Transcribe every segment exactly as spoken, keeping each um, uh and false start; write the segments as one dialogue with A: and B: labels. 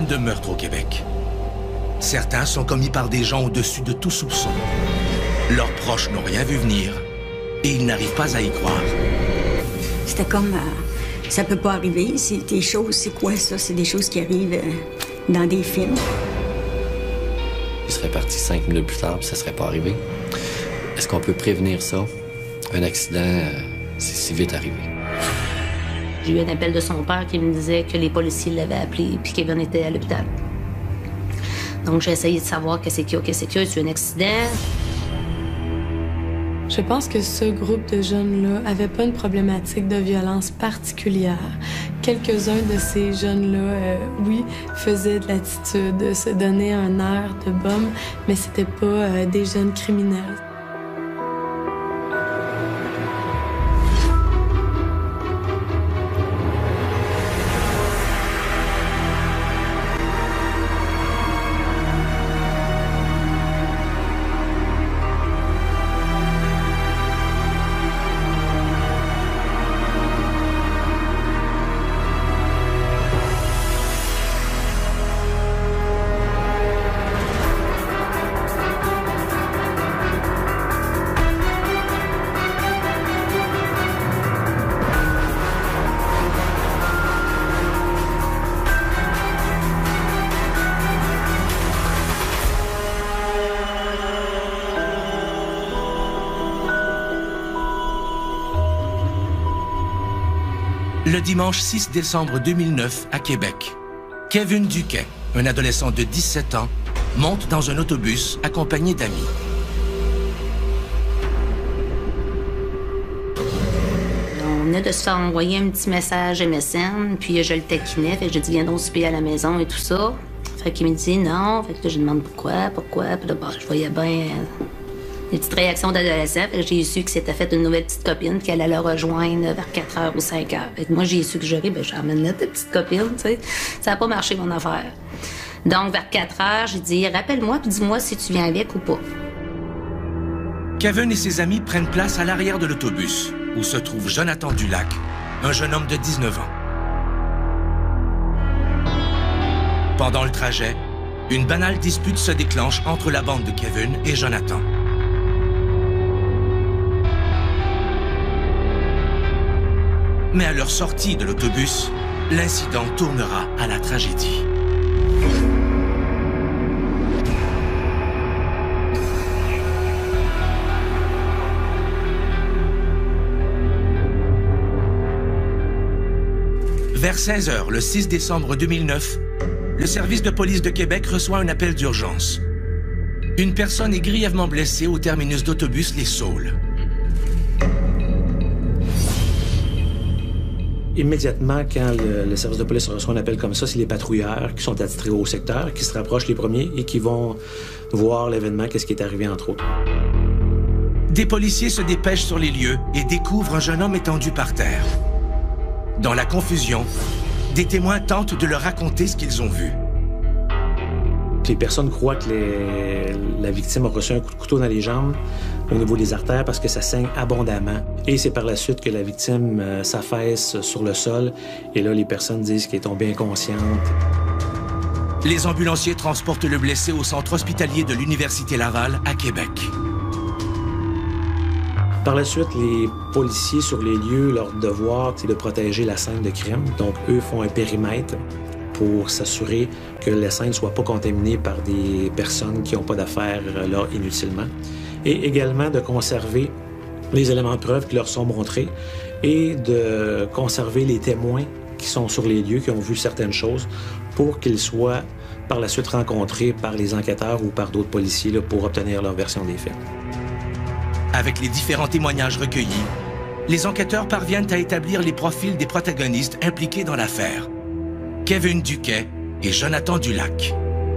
A: de meurtres au Québec. Certains sont commis par des gens au-dessus de tout soupçon. Leurs proches n'ont rien vu venir et ils n'arrivent pas à y croire.
B: C'était comme... Euh, ça peut pas arriver. C'est des choses... C'est quoi ça? C'est des choses qui arrivent euh, dans des films.
C: Il serait parti cinq minutes plus tard, puis ça serait pas arrivé. Est-ce qu'on peut prévenir ça? Un accident, euh, c'est si vite arrivé.
D: J'ai eu un appel de son père qui me disait que les policiers l'avaient appelé puis Kevin était à l'hôpital. Donc j'ai essayé de savoir qu'est-ce qu'il y a, qu'est-ce qu'il y a, est-ce un accident?
E: Je pense que ce groupe de jeunes-là avait pas une problématique de violence particulière. Quelques-uns de ces jeunes-là, euh, oui, faisaient de l'attitude, se donnaient un air de bum, mais c'était pas euh, des jeunes criminels.
A: Le dimanche six décembre deux mille neuf, à Québec, Kevin Duquet, un adolescent de dix-sept ans, monte dans un autobus accompagné d'amis.
D: On venait de se faire envoyer un petit message M S N, puis je le taquinais, fait que j'ai dit viens donc souper à la maison et tout ça. Fait qu'il me dit non, fait que là, je lui demande pourquoi, pourquoi, puis là, bon, je voyais bien euh, des petites réactions d'adolescents, fait que j'ai su que c'était fait une nouvelle petite copine, qu'elle allait le rejoindre vers quatre heures ou cinq heures. Fait que moi, j'ai su que j'aurais, ben j'emmène là ta petite copine, tu sais. Ça n'a pas marché, mon affaire. Donc, vers quatre heures, j'ai dit rappelle-moi, puis dis-moi si tu viens avec ou pas.
A: Kevin et ses amis prennent place à l'arrière de l'autobus, où se trouve Jonathan Dulac, un jeune homme de dix-neuf ans. Pendant le trajet, une banale dispute se déclenche entre la bande de Kevin et Jonathan. Mais à leur sortie de l'autobus, l'incident tournera à la tragédie. Vers seize heures, le six décembre deux mille neuf, le service de police de Québec reçoit un appel d'urgence. Une personne est grièvement blessée au terminus d'autobus Les Saules.
F: Immédiatement, quand le, le service de police reçoit un appel comme ça, c'est les patrouilleurs qui sont attitrés au secteur, qui se rapprochent les premiers et qui vont voir l'événement, qu'est-ce qui est arrivé entre autres.
A: Des policiers se dépêchent sur les lieux et découvrent un jeune homme étendu par terre. Dans la confusion, des témoins tentent de leur raconter ce qu'ils ont vu.
F: Les personnes croient que les, la victime a reçu un coup de couteau dans les jambes au niveau des artères parce que ça saigne abondamment. Et c'est par la suite que la victime euh, s'affaisse sur le sol. Et là, les personnes disent qu'elle est tombée inconsciente.
A: Les ambulanciers transportent le blessé au centre hospitalier de l'Université Laval à Québec.
F: Par la suite, les policiers sur les lieux, leur devoir, c'est de protéger la scène de crime. Donc, eux font un périmètre pour s'assurer que la scène ne soit pas contaminée par des personnes qui n'ont pas d'affaires là inutilement. Et également de conserver les éléments de preuve qui leur sont montrés et de conserver les témoins qui sont sur les lieux, qui ont vu certaines choses, pour qu'ils soient par la suite rencontrés par les enquêteurs ou par d'autres policiers là, pour obtenir leur version des faits.
A: Avec les différents témoignages recueillis, les enquêteurs parviennent à établir les profils des protagonistes impliqués dans l'affaire. Kevin Duquet et Jonathan Dulac.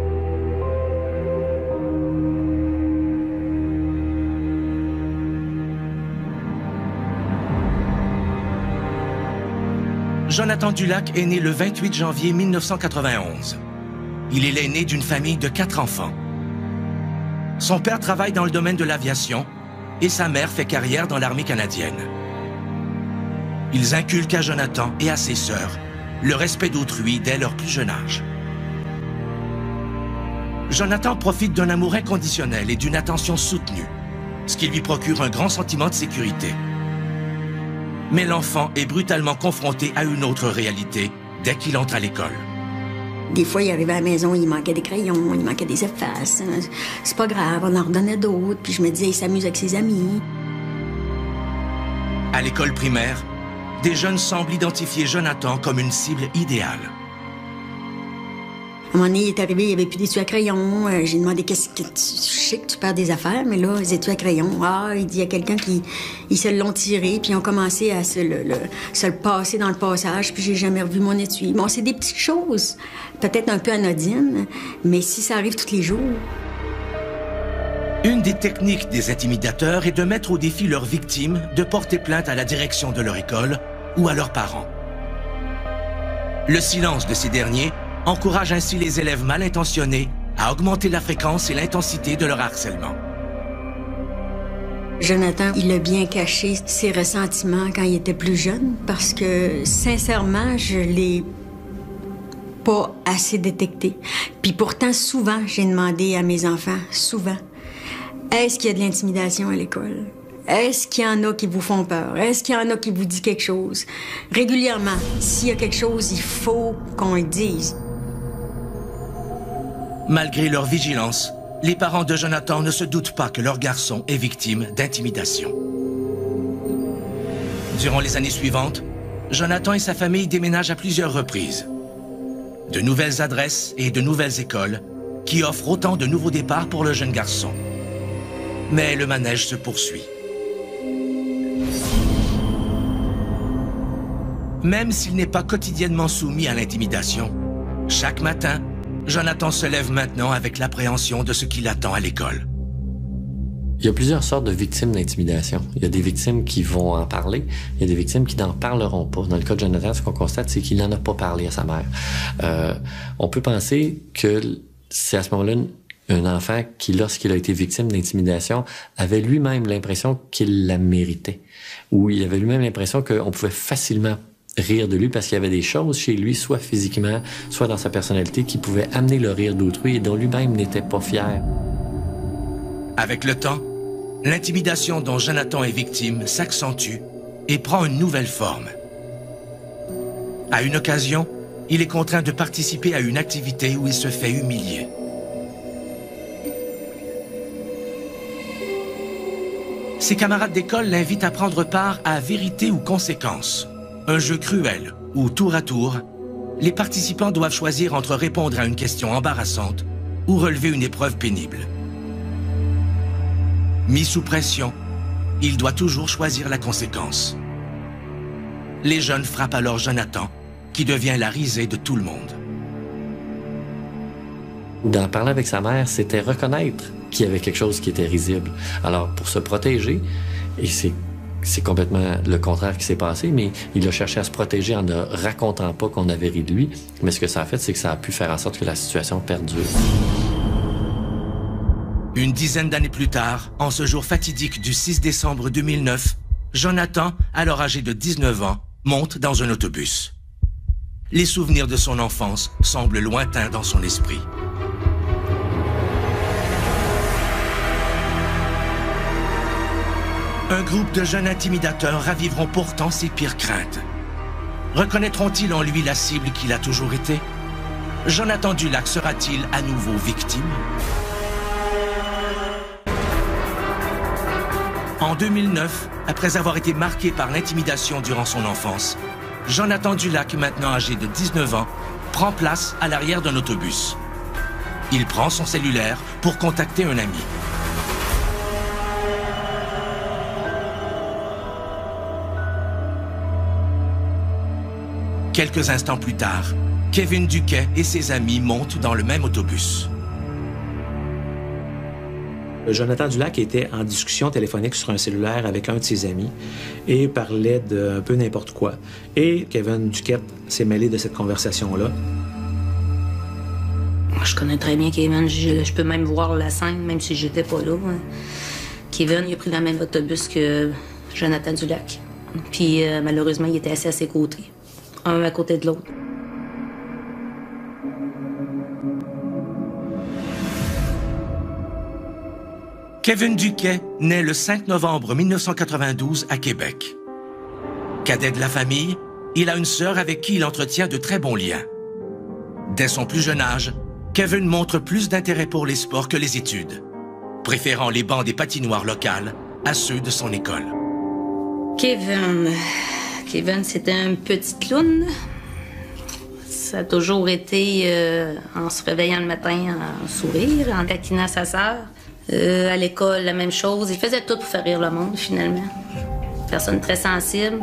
A: Jonathan Dulac est né le vingt-huit janvier mille neuf cent quatre-vingt-onze. Il est l'aîné d'une famille de quatre enfants. Son père travaille dans le domaine de l'aviation et sa mère fait carrière dans l'armée canadienne. Ils inculquent à Jonathan et à ses sœurs le respect d'autrui dès leur plus jeune âge. Jonathan profite d'un amour inconditionnel et d'une attention soutenue, ce qui lui procure un grand sentiment de sécurité. Mais l'enfant est brutalement confronté à une autre réalité dès qu'il entre à l'école.
B: Des fois, il arrivait à la maison, il manquait des crayons, il manquait des effaces. C'est pas grave, on en redonnait d'autres, puis je me disais, il s'amuse avec ses amis.
A: À l'école primaire, des jeunes semblent identifier Jonathan comme une cible idéale.
B: À un moment donné, il est arrivé, il n'y avait plus d'étui à crayon. Euh, J'ai demandé, qu'est-ce que tu... Je sais que tu perds des affaires, mais là, les étuis à crayon. Ah, il dit, il y a quelqu'un qui... Ils se l'ont tiré, puis ils ont commencé à se le, le, se le passer dans le passage, puis j'ai jamais revu mon étui. Bon, c'est des petites choses, peut-être un peu anodines, mais si ça arrive tous les jours...
A: Une des techniques des intimidateurs est de mettre au défi leurs victimes de porter plainte à la direction de leur école ou à leurs parents. Le silence de ces derniers encourage ainsi les élèves mal intentionnés à augmenter la fréquence et l'intensité de leur harcèlement.
B: Jonathan, il a bien caché ses ressentiments quand il était plus jeune parce que, sincèrement, je l'ai pas assez détecté. Puis pourtant, souvent, j'ai demandé à mes enfants, souvent, est-ce qu'il y a de l'intimidation à l'école? Est-ce qu'il y en a qui vous font peur? Est-ce qu'il y en a qui vous disent quelque chose? Régulièrement, s'il y a quelque chose, il faut qu'on le dise.
A: Malgré leur vigilance, les parents de Jonathan ne se doutent pas que leur garçon est victime d'intimidation. Durant les années suivantes, Jonathan et sa famille déménagent à plusieurs reprises. De nouvelles adresses et de nouvelles écoles qui offrent autant de nouveaux départs pour le jeune garçon. Mais le manège se poursuit. Même s'il n'est pas quotidiennement soumis à l'intimidation, chaque matin, Jonathan se lève maintenant avec l'appréhension de ce qui l'attend à l'école.
C: Il y a plusieurs sortes de victimes d'intimidation. Il y a des victimes qui vont en parler, il y a des victimes qui n'en parleront pas. Dans le cas de Jonathan, ce qu'on constate, c'est qu'il n'en a pas parlé à sa mère. Euh, on peut penser que c'est à ce moment-là un enfant qui, lorsqu'il a été victime d'intimidation, avait lui-même l'impression qu'il la méritait. Ou il avait lui-même l'impression qu'on pouvait facilement rire de lui parce qu'il y avait des choses chez lui, soit physiquement, soit dans sa personnalité, qui pouvaient amener le rire d'autrui et dont lui-même n'était pas fier.
A: Avec le temps, l'intimidation dont Jonathan est victime s'accentue et prend une nouvelle forme. À une occasion, il est contraint de participer à une activité où il se fait humilier. Ses camarades d'école l'invitent à prendre part à Vérité ou Conséquence, un jeu cruel où, tour à tour, les participants doivent choisir entre répondre à une question embarrassante ou relever une épreuve pénible. Mis sous pression, il doit toujours choisir la conséquence. Les jeunes frappent alors Jonathan, qui devient la risée de tout le monde.
C: D'en parler avec sa mère, c'était reconnaître qu'il y avait quelque chose qui était risible. Alors, pour se protéger, et c'est c'est complètement le contraire qui s'est passé, mais il a cherché à se protéger en ne racontant pas qu'on avait ri de lui. Mais ce que ça a fait, c'est que ça a pu faire en sorte que la situation perdure.
A: Une dizaine d'années plus tard, en ce jour fatidique du six décembre deux mille neuf, Jonathan, alors âgé de dix-neuf ans, monte dans un autobus. Les souvenirs de son enfance semblent lointains dans son esprit. Un groupe de jeunes intimidateurs raviveront pourtant ses pires craintes. Reconnaîtront-ils en lui la cible qu'il a toujours été? Jonathan Dulac sera-t-il à nouveau victime? En deux mille neuf, après avoir été marqué par l'intimidation durant son enfance, Jonathan Dulac, maintenant âgé de dix-neuf ans, prend place à l'arrière d'un autobus. Il prend son cellulaire pour contacter un ami. Quelques instants plus tard, Kevin Duquet et ses amis montent dans le même autobus.
F: Jonathan Dulac était en discussion téléphonique sur un cellulaire avec un de ses amis et parlait d'un peu n'importe quoi. Et Kevin Duquet s'est mêlé de cette conversation-là.
D: Je connais très bien Kevin. Je, je peux même voir la scène, même si j'étais pas là. Kevin, il a pris le même autobus que Jonathan Dulac. Puis euh, malheureusement, il était assis à ses côtés. Un à côté de l'autre.
A: Kevin Duquet naît le cinq novembre mille neuf cent quatre-vingt-douze à Québec. Cadet de la famille, il a une sœur avec qui il entretient de très bons liens. Dès son plus jeune âge, Kevin montre plus d'intérêt pour les sports que les études, préférant les bancs des patinoires locales à ceux de son école.
D: Kevin... Kevin, c'était un petit clown. Ça a toujours été euh, en se réveillant le matin, en sourire, en taquinant sa sœur. Euh, à l'école, la même chose. Il faisait tout pour faire rire le monde, finalement. Personne très sensible.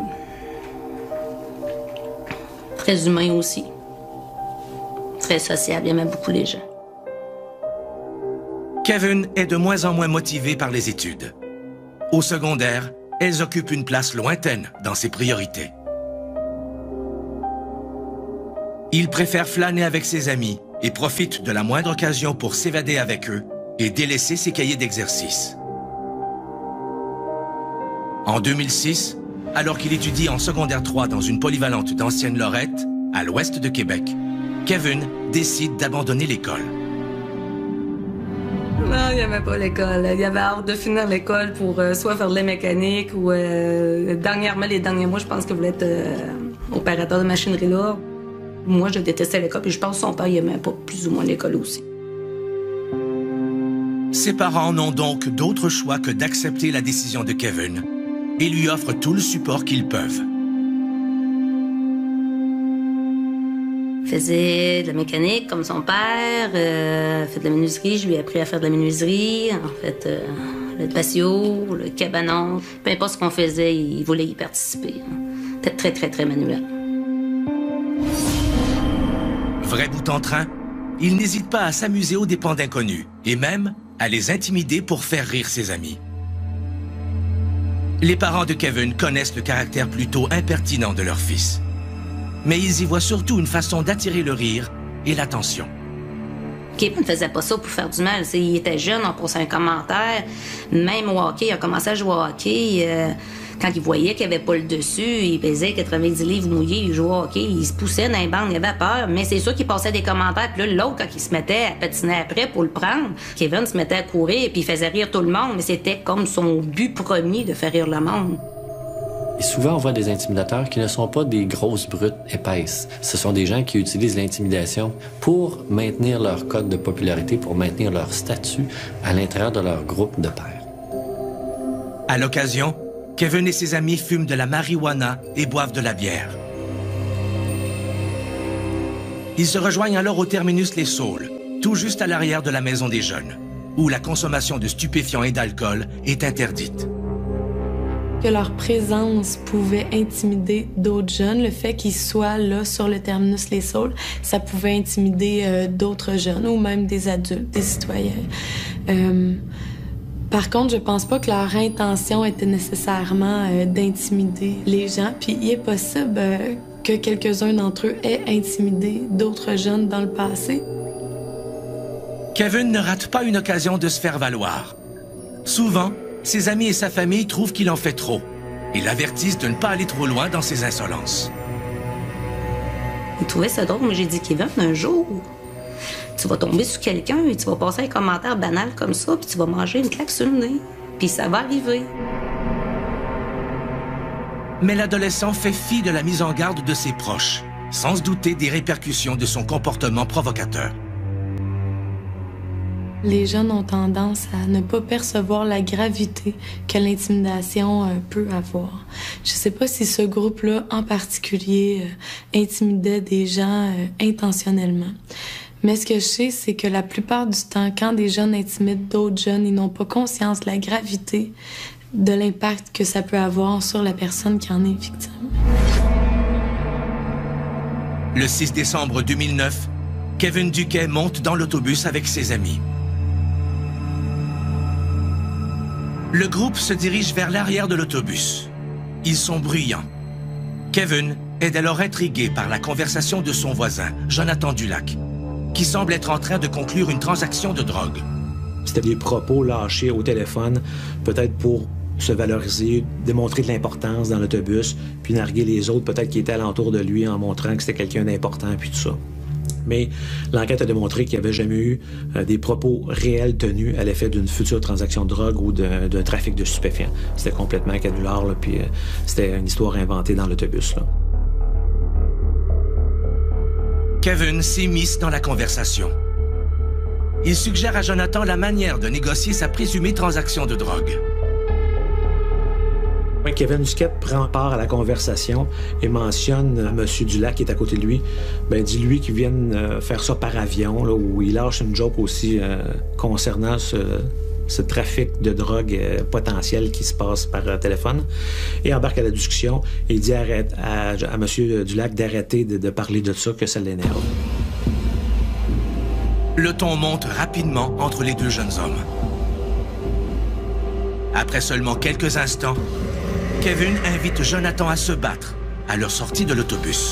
D: Très humain aussi. Très sociable, il aimait beaucoup les gens.
A: Kevin est de moins en moins motivé par les études. Au secondaire, elles occupent une place lointaine dans ses priorités. Il préfère flâner avec ses amis et profite de la moindre occasion pour s'évader avec eux et délaisser ses cahiers d'exercice. En deux mille six, alors qu'il étudie en secondaire trois dans une polyvalente d'Ancienne-Lorette, à l'ouest de Québec, Kevin décide d'abandonner l'école.
G: Non, il n'aimait pas l'école. Il avait hâte de finir l'école pour euh, soit faire de la mécanique ou, euh, dernièrement, les derniers mois, je pense qu'il voulait être euh, opérateur de machinerie là. Moi, je détestais l'école, puis je pense que son père, il aimait pas plus ou moins l'école aussi.
A: Ses parents n'ont donc d'autre choix que d'accepter la décision de Kevin et lui offrent tout le support qu'ils peuvent.
D: Il faisait de la mécanique comme son père, euh, fait de la menuiserie, je lui ai appris à faire de la menuiserie, en fait, euh, le patio, le cabanon, peu importe ce qu'on faisait, il voulait y participer. C'était très, très, très manuel.
A: Vrai bout en train, il n'hésite pas à s'amuser aux dépens d'inconnus et même à les intimider pour faire rire ses amis. Les parents de Kevin connaissent le caractère plutôt impertinent de leur fils. Mais ils y voient surtout une façon d'attirer le rire et l'attention.
D: Kevin ne faisait pas ça pour faire du mal. T'sais, il était jeune, on posait un commentaire. Même au hockey, il a commencé à jouer au hockey. Euh, quand il voyait qu'il n'y avait pas le dessus, il pesait quatre-vingt-dix livres mouillés, il jouait au hockey, il se poussait dans les bandes, il avait peur. Mais c'est sûr qu'il passait des commentaires. Puis là, l'autre, quand il se mettait à patiner après pour le prendre, Kevin se mettait à courir puis il faisait rire tout le monde. Mais c'était comme son but premier de faire rire le monde.
C: Et souvent, on voit des intimidateurs qui ne sont pas des grosses brutes épaisses. Ce sont des gens qui utilisent l'intimidation pour maintenir leur code de popularité, pour maintenir leur statut à l'intérieur de leur groupe de pairs.
A: À l'occasion, Kevin et ses amis fument de la marijuana et boivent de la bière. Ils se rejoignent alors au terminus Les Saules, tout juste à l'arrière de la maison des jeunes, où la consommation de stupéfiants et d'alcool est interdite.
E: Que leur présence pouvait intimider d'autres jeunes. Le fait qu'ils soient là sur le terminus Les Saules, ça pouvait intimider euh, d'autres jeunes ou même des adultes, des citoyens. Euh, par contre, je pense pas que leur intention était nécessairement euh, d'intimider les gens. Puis il est possible euh, que quelques-uns d'entre eux aient intimidé d'autres jeunes dans le passé.
A: Kevin ne rate pas une occasion de se faire valoir. Souvent, ses amis et sa famille trouvent qu'il en fait trop et l'avertissent de ne pas aller trop loin dans ses insolences.
D: Il trouvait ça drôle, mais j'ai dit, Kevin, un jour, tu vas tomber sur quelqu'un et tu vas passer un commentaire banal comme ça, puis tu vas manger une claque sur le nez. Puis ça va arriver.
A: Mais l'adolescent fait fi de la mise en garde de ses proches, sans se douter des répercussions de son comportement provocateur.
E: Les jeunes ont tendance à ne pas percevoir la gravité que l'intimidation euh, peut avoir. Je sais pas si ce groupe-là, en particulier, euh, intimidait des gens euh, intentionnellement. Mais ce que je sais, c'est que la plupart du temps, quand des jeunes intimident d'autres jeunes, ils n'ont pas conscience de la gravité de l'impact que ça peut avoir sur la personne qui en est victime.
A: Le six décembre deux mille neuf, Kevin Duquet monte dans l'autobus avec ses amis. Le groupe se dirige vers l'arrière de l'autobus. Ils sont bruyants. Kevin est alors intrigué par la conversation de son voisin, Jonathan Dulac, qui semble être en train de conclure une transaction de drogue.
F: C'était des propos lâchés au téléphone, peut-être pour se valoriser, démontrer de l'importance dans l'autobus, puis narguer les autres, peut-être qui étaient alentour de lui en montrant que c'était quelqu'un d'important, puis tout ça. Mais l'enquête a démontré qu'il n'y avait jamais eu euh, des propos réels tenus à l'effet d'une future transaction de drogue ou d'un trafic de stupéfiants. C'était complètement canular, là, puis euh, c'était une histoire inventée dans l'autobus.
A: Kevin s'immisce dans la conversation. Il suggère à Jonathan la manière de négocier sa présumée transaction de drogue.
F: Kevin Duquette prend part à la conversation et mentionne à M. Dulac qui est à côté de lui, ben dis-lui qu'il vienne euh, faire ça par avion, là, où il lâche une joke aussi euh, concernant ce, ce trafic de drogue euh, potentiel qui se passe par euh, téléphone, et embarque à la discussion et il dit arrête, à, à M. Dulac d'arrêter de, de parler de ça, que ça l'énerve.
A: Le ton monte rapidement entre les deux jeunes hommes. Après seulement quelques instants, Kevin invite Jonathan à se battre à leur sortie de l'autobus.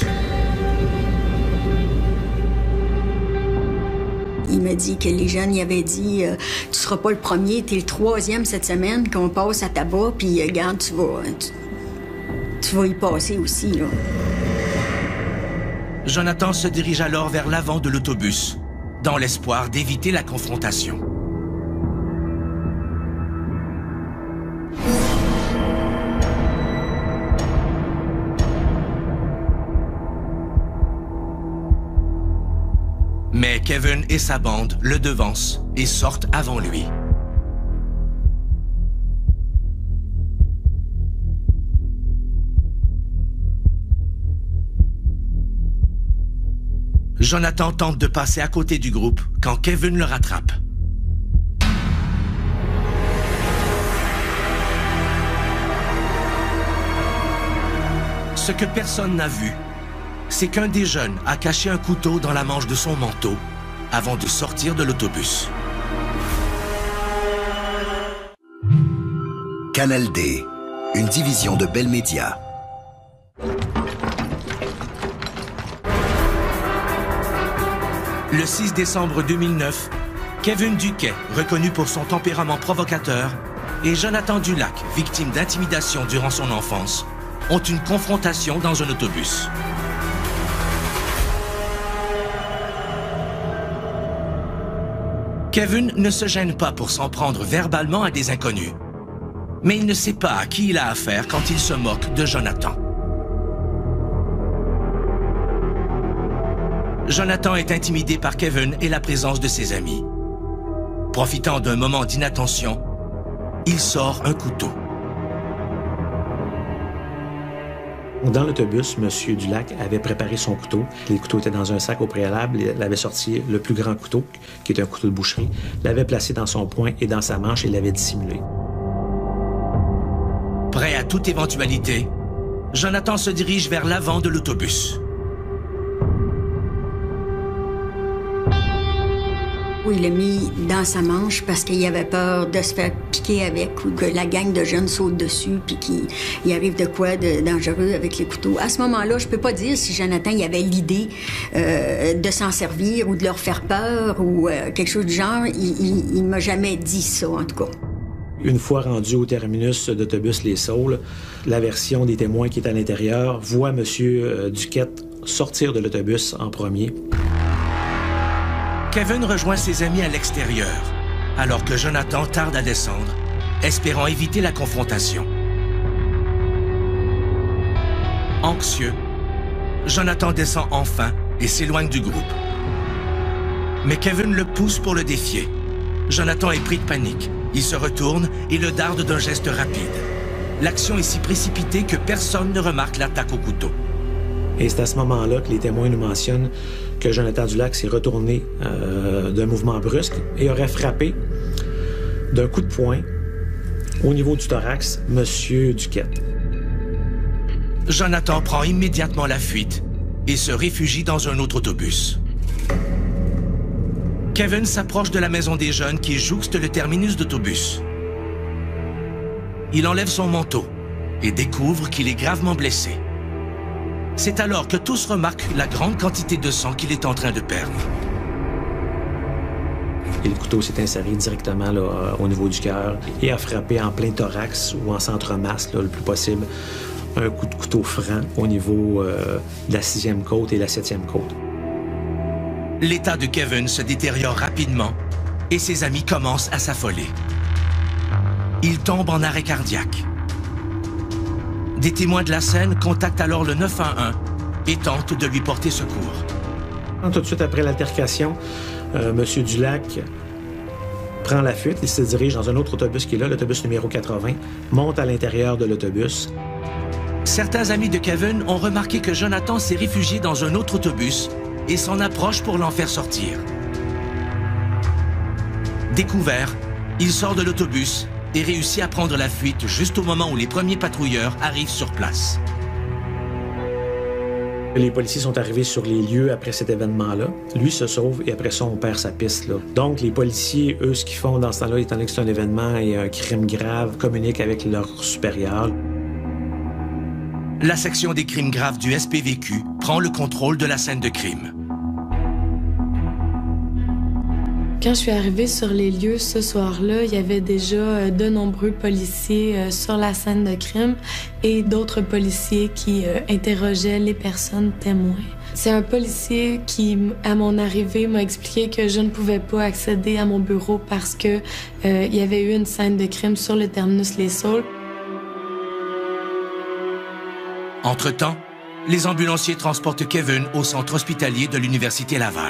B: Il m'a dit que les jeunes y avaient dit euh, « Tu seras pas le premier, tu es le troisième cette semaine qu'on passe à tabac, puis regarde, tu vas, tu, tu vas y passer aussi. » là.
A: Jonathan se dirige alors vers l'avant de l'autobus, dans l'espoir d'éviter la confrontation. Mais Kevin et sa bande le devancent et sortent avant lui. Jonathan tente de passer à côté du groupe quand Kevin le rattrape. Ce que personne n'a vu, c'est qu'un des jeunes a caché un couteau dans la manche de son manteau avant de sortir de l'autobus.
H: Canal D, une division de Bell Media.
A: Le six décembre deux mille neuf, Kevin Duquet, reconnu pour son tempérament provocateur, et Jonathan Dulac, victime d'intimidation durant son enfance, ont une confrontation dans un autobus. Kevin ne se gêne pas pour s'en prendre verbalement à des inconnus. Mais il ne sait pas à qui il a affaire quand il se moque de Jonathan. Jonathan est intimidé par Kevin et la présence de ses amis. Profitant d'un moment d'inattention, il sort un couteau.
F: Dans l'autobus, M. Dulac avait préparé son couteau. Les couteaux étaient dans un sac au préalable. Il avait sorti le plus grand couteau, qui est un couteau de boucherie, l'avait placé dans son poing et dans sa manche et l'avait dissimulé.
A: Prêt à toute éventualité, Jonathan se dirige vers l'avant de l'autobus.
B: Il l'a mis dans sa manche parce qu'il avait peur de se faire piquer avec ou que la gang de jeunes saute dessus puis qu'il arrive de quoi de dangereux avec les couteaux. À ce moment-là, je peux pas dire si Jonathan il avait l'idée euh, de s'en servir ou de leur faire peur ou euh, quelque chose du genre. Il, il, il m'a jamais dit ça, en tout cas.
F: Une fois rendu au terminus d'autobus Les Saules, la version des témoins qui est à l'intérieur voit M. Duquette sortir de l'autobus en premier.
A: Kevin rejoint ses amis à l'extérieur, alors que Jonathan tarde à descendre, espérant éviter la confrontation. Anxieux, Jonathan descend enfin et s'éloigne du groupe. Mais Kevin le pousse pour le défier. Jonathan est pris de panique. Il se retourne et le darde d'un geste rapide. L'action est si précipitée que personne ne remarque l'attaque au couteau.
F: Et c'est à ce moment-là que les témoins nous mentionnent que Jonathan Dulac s'est retourné euh, d'un mouvement brusque et aurait frappé d'un coup de poing au niveau du thorax M. Duquette.
A: Jonathan prend immédiatement la fuite et se réfugie dans un autre autobus. Kevin s'approche de la maison des jeunes qui jouxte le terminus d'autobus. Il enlève son manteau et découvre qu'il est gravement blessé. C'est alors que tous remarquent la grande quantité de sang qu'il est en train de perdre.
F: Et le couteau s'est inséré directement là, au niveau du cœur et a frappé en plein thorax ou en centre-masse le plus possible. Un coup de couteau franc au niveau euh, de la sixième côte et la septième côte.
A: L'état de Kevin se détériore rapidement et ses amis commencent à s'affoler. Il tombe en arrêt cardiaque. Des témoins de la scène contactent alors le neuf un un et tentent de lui porter secours.
F: Tout de suite après l'altercation, euh, M. Dulac prend la fuite. Il se dirige dans un autre autobus qui est là, l'autobus numéro quatre-vingts, monte à l'intérieur de l'autobus.
A: Certains amis de Kevin ont remarqué que Jonathan s'est réfugié dans un autre autobus et s'en approche pour l'en faire sortir. Découvert, il sort de l'autobus et réussit à prendre la fuite juste au moment où les premiers patrouilleurs arrivent sur place.
F: Les policiers sont arrivés sur les lieux après cet événement-là. Lui se sauve et après ça, on perd sa piste, là. Donc, les policiers, eux, ce qu'ils font dans ce temps-là, étant donné que c'est un événement et un crime grave, communiquent avec leurs supérieurs.
A: La section des crimes graves du S P V Q prend le contrôle de la scène de crime.
E: Quand je suis arrivée sur les lieux ce soir-là, il y avait déjà de nombreux policiers sur la scène de crime et d'autres policiers qui interrogeaient les personnes témoins. C'est un policier qui, à mon arrivée, m'a expliqué que je ne pouvais pas accéder à mon bureau parce que euh, il y avait eu une scène de crime sur le terminus Les Saules.
A: Entre-temps, les ambulanciers transportent Kevin au centre hospitalier de l'Université Laval.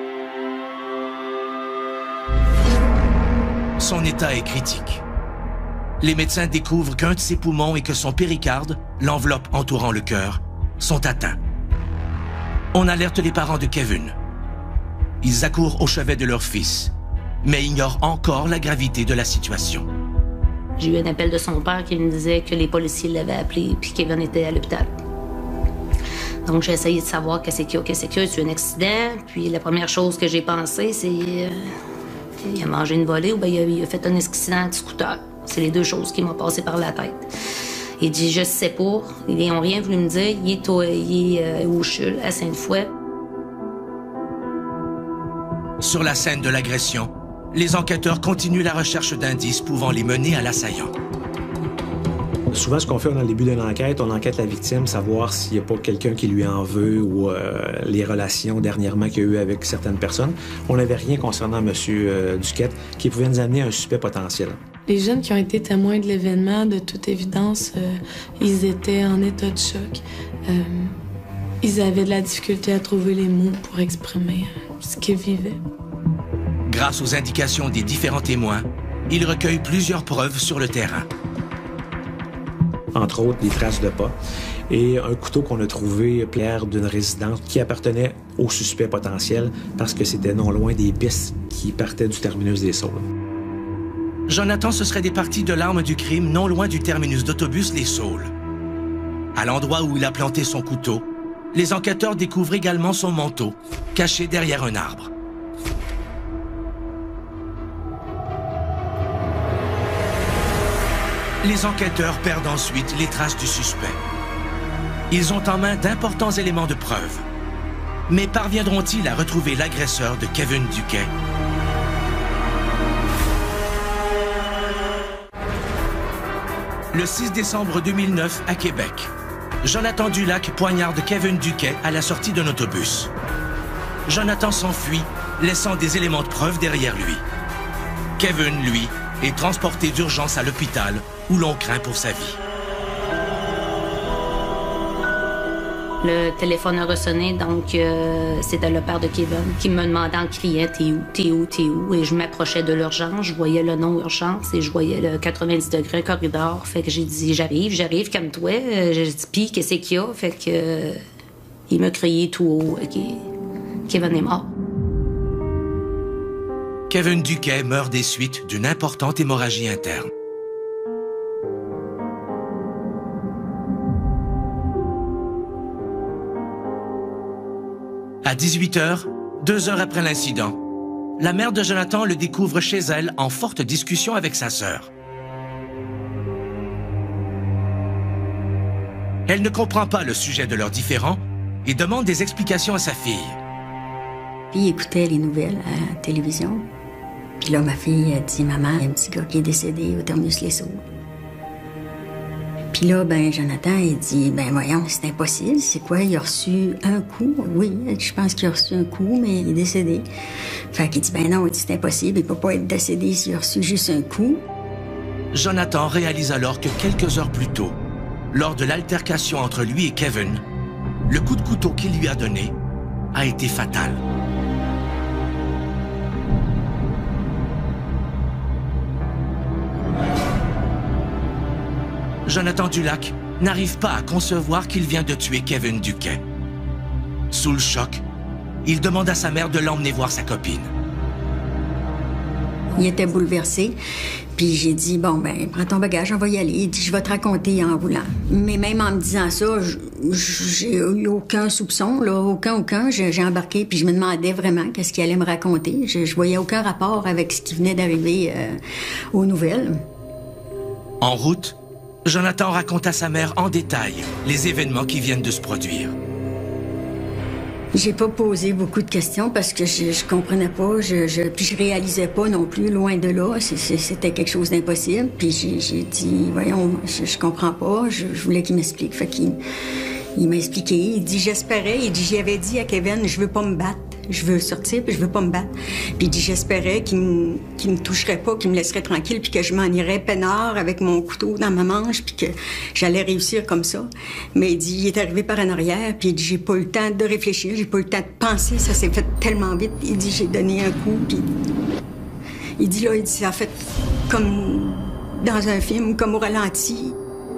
A: Son état est critique. Les médecins découvrent qu'un de ses poumons et que son péricarde, l'enveloppe entourant le cœur, sont atteints. On alerte les parents de Kevin. Ils accourent au chevet de leur fils, mais ignorent encore la gravité de la situation.
D: J'ai eu un appel de son père qui me disait que les policiers l'avaient appelé puis Kevin était à l'hôpital. Donc j'ai essayé de savoir qu'est-ce qu'il y a, qu'est-ce qu'il y a, c'est un accident. Puis la première chose que j'ai pensé, c'est euh, qu'il a mangé une volée ou bien il a, il a fait un accident de scooter. C'est les deux choses qui m'ont passé par la tête. Il dit, je sais pas. Ils n'ont rien voulu me dire. Il est au, il est, euh, au CHUL, à Sainte-Foy.
A: Sur la scène de l'agression, les enquêteurs continuent la recherche d'indices pouvant les mener à l'assaillant.
F: Souvent, ce qu'on fait dans le début d'une enquête, on enquête la victime, savoir s'il n'y a pas quelqu'un qui lui en veut ou euh, les relations dernièrement qu'il y a eu avec certaines personnes. On n'avait rien concernant M. Euh, Duquette qui pouvait nous amener à un suspect potentiel.
E: Les jeunes qui ont été témoins de l'événement, de toute évidence, euh, ils étaient en état de choc. Euh, ils avaient de la difficulté à trouver les mots pour exprimer ce qu'ils vivaient.
A: Grâce aux indications des différents témoins, ils recueillent plusieurs preuves sur le terrain.
F: Entre autres, des traces de pas et un couteau qu'on a trouvé Pierre d'une résidence qui appartenait au suspect potentiel parce que c'était non loin des pistes qui partaient du terminus des Saules.
A: Jonathan se serait départi de l'arme du crime non loin du terminus d'autobus Les Saules. À l'endroit où il a planté son couteau, les enquêteurs découvrent également son manteau, caché derrière un arbre. Les enquêteurs perdent ensuite les traces du suspect. Ils ont en main d'importants éléments de preuve. Mais parviendront-ils à retrouver l'agresseur de Kevin Duquet? Le six décembre deux mille neuf, à Québec, Jonathan Dulac poignarde Kevin Duquet à la sortie d'un autobus. Jonathan s'enfuit, laissant des éléments de preuve derrière lui. Kevin, lui, est transporté d'urgence à l'hôpital où l'on craint pour sa vie.
D: Le téléphone a ressonné, donc euh, c'était le père de Kevin qui me demandait en criant « T'es où? T'es où? T'es où? » Et je m'approchais de l'urgence, je voyais le nom urgence et je voyais le quatre-vingt-dix degrés corridor. Fait que j'ai dit « J'arrive, j'arrive, comme toi. » J'ai dit « Pis, qu'est-ce qu'il y a? » Fait que euh, il m'a crié tout haut que Kevin est mort.
A: Kevin Duquet meurt des suites d'une importante hémorragie interne. À dix-huit heures, deux heures après l'incident, la mère de Jonathan le découvre chez elle en forte discussion avec sa sœur. Elle ne comprend pas le sujet de leur différend et demande des explications à sa fille.
B: Puis il écoutait les nouvelles à la télévision. Puis là, ma fille a dit « Maman, il y a un petit gars qui est décédé au terminus Les Saules. » Puis Puis là, ben Jonathan, il dit, ben voyons, c'est impossible. C'est quoi, il a reçu un coup? Oui, je pense qu'il a reçu un coup, mais il est décédé. Fait qu'il dit, ben non, il dit, c'est impossible, il peut pas être décédé s'il a reçu juste un coup.
A: Jonathan réalise alors que quelques heures plus tôt, lors de l'altercation entre lui et Kevin, le coup de couteau qu'il lui a donné a été fatal. Jonathan Dulac n'arrive pas à concevoir qu'il vient de tuer Kevin Duquet. Sous le choc, il demande à sa mère de l'emmener voir sa copine.
B: Il était bouleversé, puis j'ai dit, bon, ben, prends ton bagage, on va y aller. Il dit, je vais te raconter en roulant. Mais même en me disant ça, j'ai eu aucun soupçon, là, aucun, aucun. J'ai embarqué, puis je me demandais vraiment qu'est-ce qu'il allait me raconter. Je, je voyais aucun rapport avec ce qui venait d'arriver euh, aux nouvelles.
A: En route, Jonathan raconte à sa mère en détail les événements qui viennent de se produire.
B: J'ai pas posé beaucoup de questions parce que je, je comprenais pas, je, je, puis je réalisais pas non plus, loin de là. C'était quelque chose d'impossible. Puis j'ai dit, voyons, je, je comprends pas, je, je voulais qu'il m'explique. Fait qu'il il m'a expliqué. Il dit, j'espérais, il dit, j'avais dit à Kevin, je veux pas me battre. Je veux sortir, puis je veux pas me battre. Puis il dit, j'espérais qu'il me, qu'il me toucherait pas, qu'il me laisserait tranquille, puis que je m'en irais peinard avec mon couteau dans ma manche, puis que j'allais réussir comme ça. Mais il dit, il est arrivé par en arrière, puis il dit, j'ai pas eu le temps de réfléchir, j'ai pas eu le temps de penser, ça s'est fait tellement vite. Il dit, j'ai donné un coup, puis il dit, là, il dit, ça a fait comme dans un film, comme au ralenti.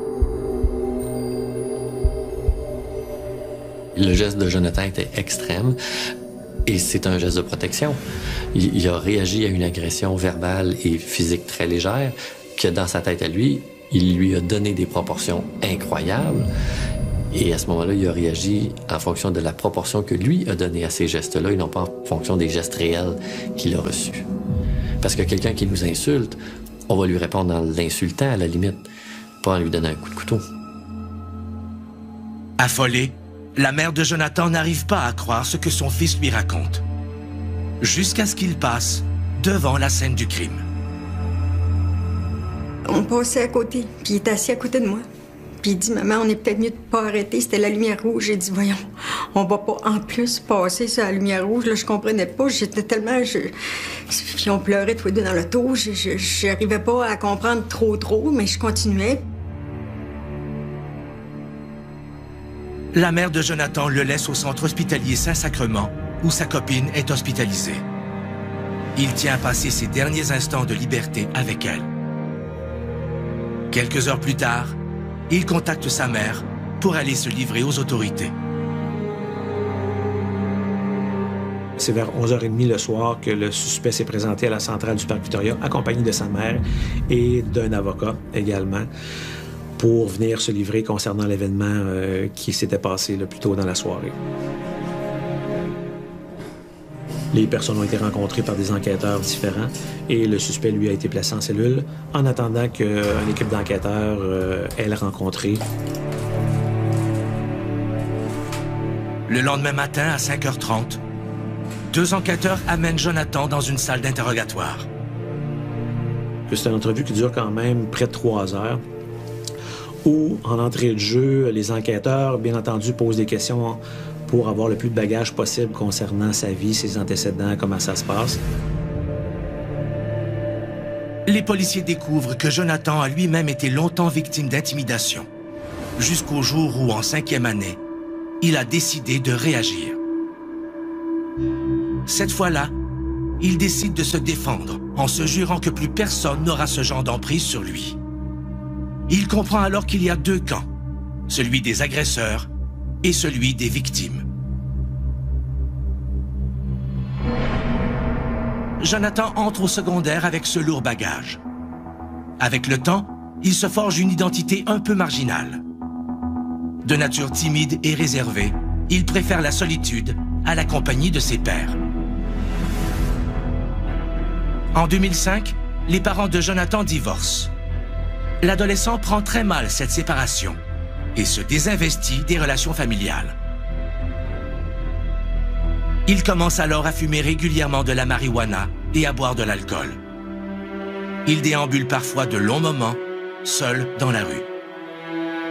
C: Le geste de Jonathan était extrême. Et c'est un geste de protection. Il, il a réagi à une agression verbale et physique très légère que dans sa tête à lui, il lui a donné des proportions incroyables. Et à ce moment-là, il a réagi en fonction de la proportion que lui a donnée à ces gestes-là et non pas en fonction des gestes réels qu'il a reçus. Parce que quelqu'un qui nous insulte, on va lui répondre en l'insultant à la limite, pas en lui donnant un coup de couteau.
A: Affolée, la mère de Jonathan n'arrive pas à croire ce que son fils lui raconte, jusqu'à ce qu'il passe devant la scène du crime.
B: On passait à côté, puis il était assis à côté de moi. Puis il dit, maman, on est peut-être mieux de pas arrêter, c'était la lumière rouge. J'ai dit, voyons, on va pas en plus passer sur la lumière rouge. Là, je comprenais pas, j'étais tellement... Je... Puis on pleurait tous les deux dans l'auto, je, je, j'arrivais pas à comprendre trop, trop, mais je continuais.
A: La mère de Jonathan le laisse au centre hospitalier Saint-Sacrement, où sa copine est hospitalisée. Il tient à passer ses derniers instants de liberté avec elle. Quelques heures plus tard, il contacte sa mère pour aller se livrer aux autorités.
F: C'est vers onze heures trente le soir que le suspect s'est présenté à la centrale du Parc Victoria, accompagné de sa mère et d'un avocat également, pour venir se livrer concernant l'événement euh, qui s'était passé là, plus tôt dans la soirée. Les personnes ont été rencontrées par des enquêteurs différents et le suspect, lui, a été placé en cellule en attendant qu'une équipe d'enquêteurs euh, ait le rencontré.
A: Le lendemain matin, à cinq heures trente, deux enquêteurs amènent Jonathan dans une salle d'interrogatoire.
F: C'est une entrevue qui dure quand même près de trois heures. Où, en entrée de jeu, les enquêteurs, bien entendu, posent des questions pour avoir le plus de bagages possible concernant sa vie, ses antécédents, comment ça se passe.
A: Les policiers découvrent que Jonathan a lui-même été longtemps victime d'intimidation, jusqu'au jour où, en cinquième année, il a décidé de réagir. Cette fois-là, il décide de se défendre en se jurant que plus personne n'aura ce genre d'emprise sur lui. Il comprend alors qu'il y a deux camps, celui des agresseurs et celui des victimes. Jonathan entre au secondaire avec ce lourd bagage. Avec le temps, il se forge une identité un peu marginale. De nature timide et réservée, il préfère la solitude à la compagnie de ses pairs. En deux mille cinq, les parents de Jonathan divorcent. L'adolescent prend très mal cette séparation et se désinvestit des relations familiales. Il commence alors à fumer régulièrement de la marijuana et à boire de l'alcool. Il déambule parfois de longs moments, seul dans la rue.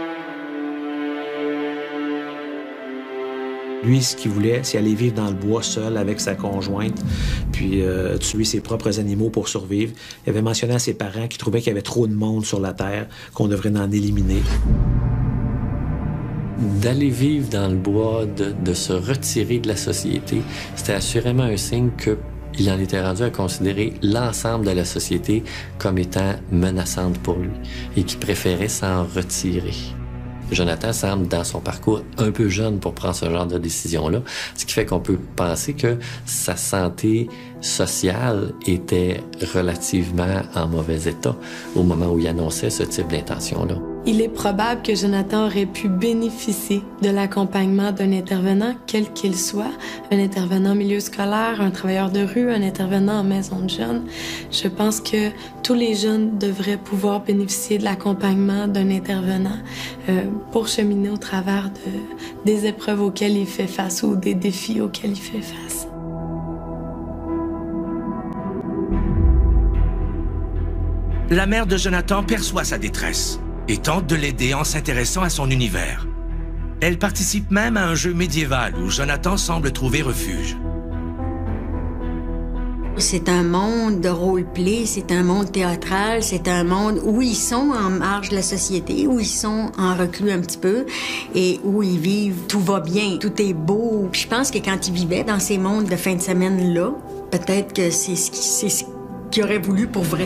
F: Lui, ce qu'il voulait, c'est aller vivre dans le bois seul avec sa conjointe, puis euh, tuer ses propres animaux pour survivre. Il avait mentionné à ses parents qu'il trouvait qu'il y avait trop de monde sur la Terre, qu'on devrait en éliminer.
C: D'aller vivre dans le bois, de, de se retirer de la société, c'était assurément un signe qu'il en était rendu à considérer l'ensemble de la société comme étant menaçante pour lui et qu'il préférait s'en retirer. Jonathan semble, dans son parcours, un peu jeune pour prendre ce genre de décision-là, ce qui fait qu'on peut penser que sa santé sociale était relativement en mauvais état au moment où il annonçait ce type d'intention-là.
E: Il est probable que Jonathan aurait pu bénéficier de l'accompagnement d'un intervenant, quel qu'il soit, un intervenant en milieu scolaire, un travailleur de rue, un intervenant en maison de jeunes. Je pense que tous les jeunes devraient pouvoir bénéficier de l'accompagnement d'un intervenant euh, pour cheminer au travers de, des épreuves auxquelles il fait face ou des défis auxquels il fait face.
A: La mère de Jonathan perçoit sa détresse et tente de l'aider en s'intéressant à son univers. Elle participe même à un jeu médiéval où Jonathan semble trouver refuge.
B: C'est un monde de roleplay, c'est un monde théâtral, c'est un monde où ils sont en marge de la société, où ils sont en reclus un petit peu et où ils vivent, tout va bien, tout est beau. Puis je pense que quand ils vivaient dans ces mondes de fin de semaine-là, peut-être que c'est ce qui- c'est ce qu'ils auraient voulu pour vrai.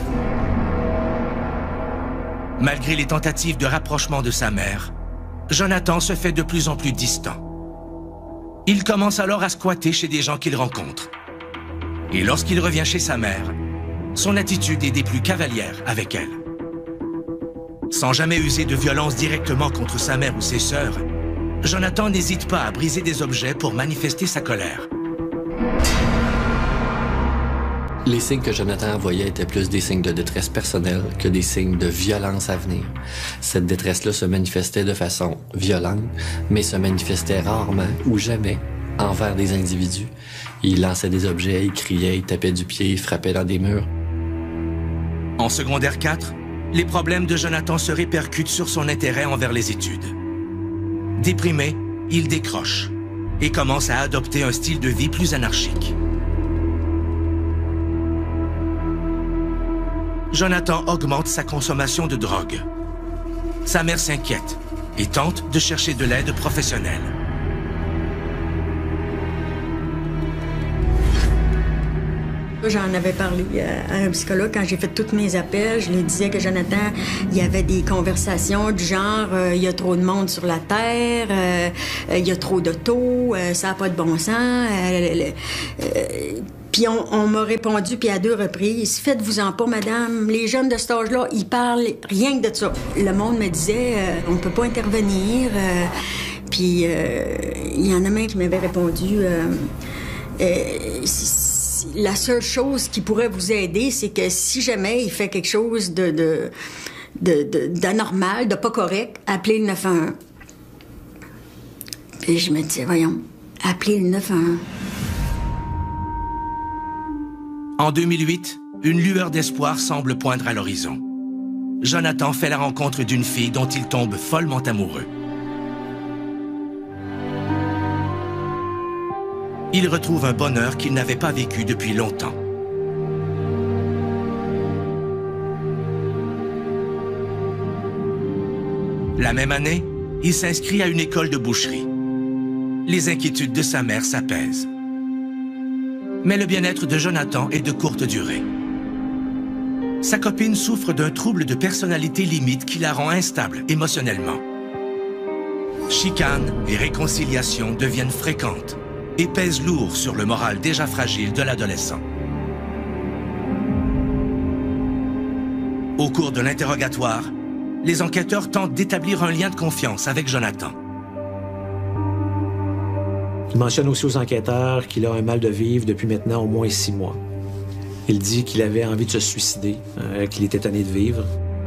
A: Malgré les tentatives de rapprochement de sa mère, Jonathan se fait de plus en plus distant. Il commence alors à squatter chez des gens qu'il rencontre. Et lorsqu'il revient chez sa mère, son attitude est des plus cavalières avec elle. Sans jamais user de violence directement contre sa mère ou ses sœurs, Jonathan n'hésite pas à briser des objets pour manifester sa colère.
C: Les signes que Jonathan envoyait étaient plus des signes de détresse personnelle que des signes de violence à venir. Cette détresse-là se manifestait de façon violente, mais se manifestait rarement ou jamais envers des individus. Il lançait des objets, il criait, il tapait du pied, il frappait dans des murs.
A: En secondaire quatre, les problèmes de Jonathan se répercutent sur son intérêt envers les études. Déprimé, il décroche et commence à adopter un style de vie plus anarchique. Jonathan augmente sa consommation de drogue. Sa mère s'inquiète et tente de chercher de l'aide professionnelle.
B: J'en avais parlé à un psychologue quand j'ai fait tous mes appels. Je lui disais que Jonathan, il y avait des conversations du genre euh, il y a trop de monde sur la Terre, euh, il y a trop d'autos, euh, ça n'a pas de bon sens. Euh, euh, Puis on, on m'a répondu, puis à deux reprises, faites-vous-en pas, madame. Les jeunes de cet âge-là, ils parlent rien que de ça. Le monde me disait, euh, on ne peut pas intervenir. Euh, puis euh, il y en a même qui m'avaient répondu, euh, euh, la seule chose qui pourrait vous aider, c'est que si jamais il fait quelque chose de, de, de, de, d'anormal, de pas correct, appelez le neuf un un. Puis je me disais, voyons, appelez le neuf un un.
A: En deux mille huit, une lueur d'espoir semble poindre à l'horizon. Jonathan fait la rencontre d'une fille dont il tombe follement amoureux. Il retrouve un bonheur qu'il n'avait pas vécu depuis longtemps. La même année, il s'inscrit à une école de boucherie. Les inquiétudes de sa mère s'apaisent. Mais le bien-être de Jonathan est de courte durée. Sa copine souffre d'un trouble de personnalité limite qui la rend instable émotionnellement. Chicanes et réconciliations deviennent fréquentes et pèsent lourd sur le moral déjà fragile de l'adolescent. Au cours de l'interrogatoire, les enquêteurs tentent d'établir un lien de confiance avec Jonathan.
F: Il mentionne aussi aux enquêteurs qu'il a un mal de vivre depuis maintenant au moins six mois. Il dit qu'il avait envie de se suicider, euh, qu'il était tanné de vivre.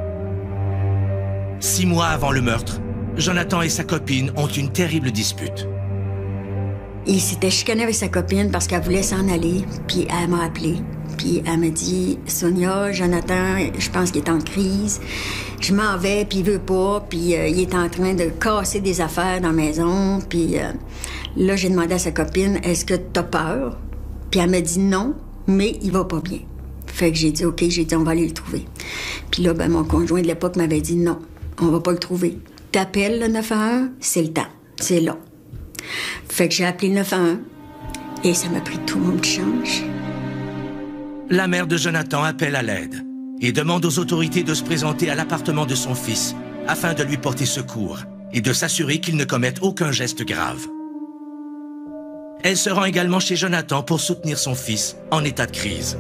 A: Six mois avant le meurtre, Jonathan et sa copine ont une terrible dispute.
B: Il s'était chicané avec sa copine parce qu'elle voulait s'en aller, puis elle m'a appelé. Puis elle m'a dit « Sonia, Jonathan, je pense qu'il est en crise. Je m'en vais, puis il veut pas, puis euh, il est en train de casser des affaires dans la maison. » Puis euh, là, j'ai demandé à sa copine « Est-ce que t'as peur? » Puis elle m'a dit « Non, mais il va pas bien. » Fait que j'ai dit « OK, j'ai dit on va aller le trouver. » Puis là, ben, mon conjoint de l'époque m'avait dit « Non, on va pas le trouver. T'appelles le neuf un un, c'est le temps, c'est là. » Fait que j'ai appelé le neuf un un et ça m'a pris tout mon petit change.
A: La mère de Jonathan appelle à l'aide et demande aux autorités de se présenter à l'appartement de son fils afin de lui porter secours et de s'assurer qu'il ne commette aucun geste grave. Elle se rend également chez Jonathan pour soutenir son fils en état de crise.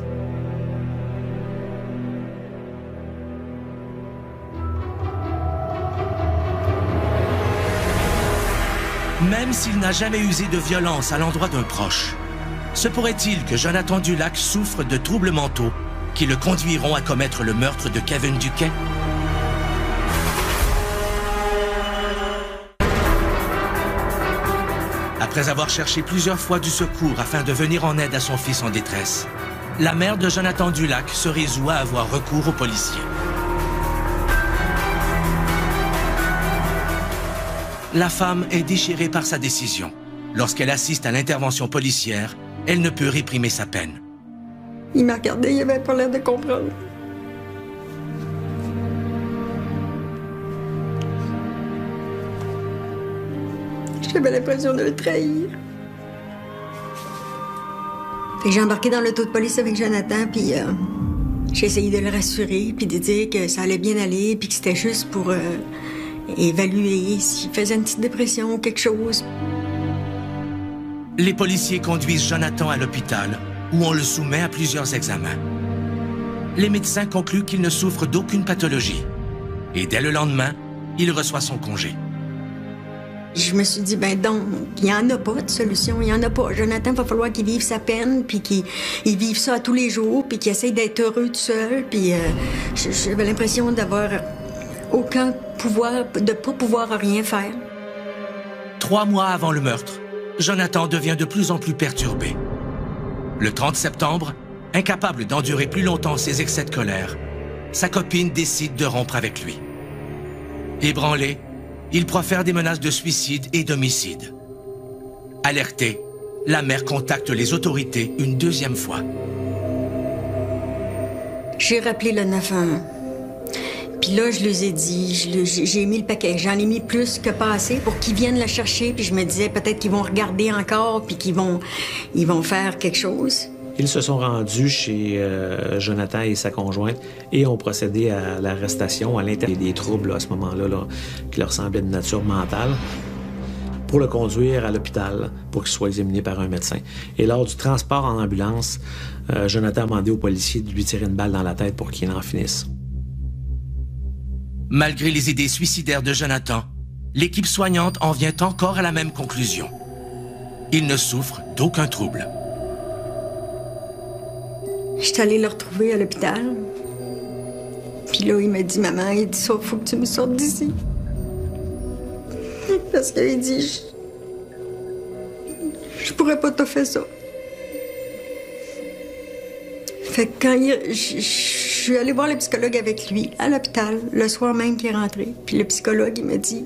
A: Même s'il n'a jamais usé de violence à l'endroit d'un proche, se pourrait-il que Jonathan Dulac souffre de troubles mentaux qui le conduiront à commettre le meurtre de Kevin Duquet? Après avoir cherché plusieurs fois du secours afin de venir en aide à son fils en détresse, la mère de Jonathan Dulac se résout à avoir recours aux policiers. La femme est déchirée par sa décision. Lorsqu'elle assiste à l'intervention policière, elle ne peut réprimer sa peine.
B: Il m'a regardé, il avait pas l'air de comprendre. J'avais l'impression de le trahir. Fait que j'ai embarqué dans l'auto de police avec Jonathan, puis euh, j'ai essayé de le rassurer, puis de dire que ça allait bien aller, puis que c'était juste pour euh, évaluer s'il faisait une petite dépression ou quelque chose.
A: Les policiers conduisent Jonathan à l'hôpital, où on le soumet à plusieurs examens. Les médecins concluent qu'il ne souffre d'aucune pathologie. Et dès le lendemain, il reçoit son congé.
B: Je me suis dit, ben donc, il n'y en a pas de solution, il n'y en a pas. Jonathan, il va falloir qu'il vive sa peine, puis qu'il il vive ça à tous les jours, puis qu'il essaye d'être heureux tout seul. Puis euh, j'avais l'impression d'avoir aucun pouvoir, de ne pas pouvoir rien faire.
A: Trois mois avant le meurtre, Jonathan devient de plus en plus perturbé. Le trente septembre, incapable d'endurer plus longtemps ses excès de colère, sa copine décide de rompre avec lui. Ébranlé, il profère des menaces de suicide et d'homicide. Alertée, la mère contacte les autorités une deuxième fois.
B: J'ai rappelé le neuf un un. Puis là, je les ai dit, j'ai mis le paquet. J'en ai mis plus que pas assez pour qu'ils viennent le chercher. Puis je me disais peut-être qu'ils vont regarder encore, puis qu'ils vont, ils vont faire quelque chose.
F: Ils se sont rendus chez euh, Jonathan et sa conjointe et ont procédé à l'arrestation à l'intérieur des troubles là, à ce moment-là là, qui leur semblaient de nature mentale pour le conduire à l'hôpital pour qu'il soit examiné par un médecin. Et lors du transport en ambulance, euh, Jonathan a demandé aux policiers de lui tirer une balle dans la tête pour qu'il en finisse.
A: Malgré les idées suicidaires de Jonathan, l'équipe soignante en vient encore à la même conclusion. Il ne souffre d'aucun trouble.
B: Je suis allée le retrouver à l'hôpital. Puis là, il m'a dit, maman, il dit ça, faut que tu me sortes d'ici. Parce qu'il dit, je... je pourrais pas te faire ça. Fait que quand il... je, je suis allée voir le psychologue avec lui à l'hôpital, le soir même qu'il est rentré. Puis le psychologue, il m'a dit,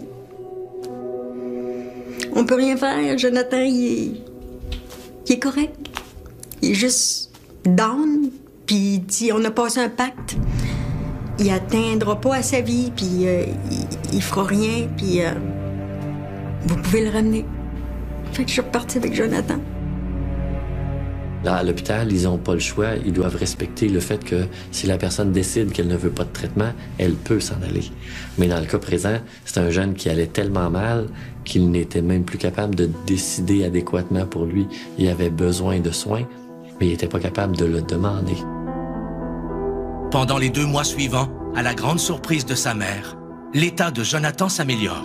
B: on peut rien faire, Jonathan, il est, il est correct. Il est juste down, puis il dit, on a passé un pacte. Il atteindra pas à sa vie, puis euh, il, il fera rien, puis euh, vous pouvez le ramener. Fait que je suis repartie avec Jonathan.
C: Là, à l'hôpital, ils n'ont pas le choix. Ils doivent respecter le fait que si la personne décide qu'elle ne veut pas de traitement, elle peut s'en aller. Mais dans le cas présent, c'est un jeune qui allait tellement mal qu'il n'était même plus capable de décider adéquatement pour lui. Il avait besoin de soins, mais il n'était pas capable de le demander.
A: Pendant les deux mois suivants, à la grande surprise de sa mère, l'état de Jonathan s'améliore.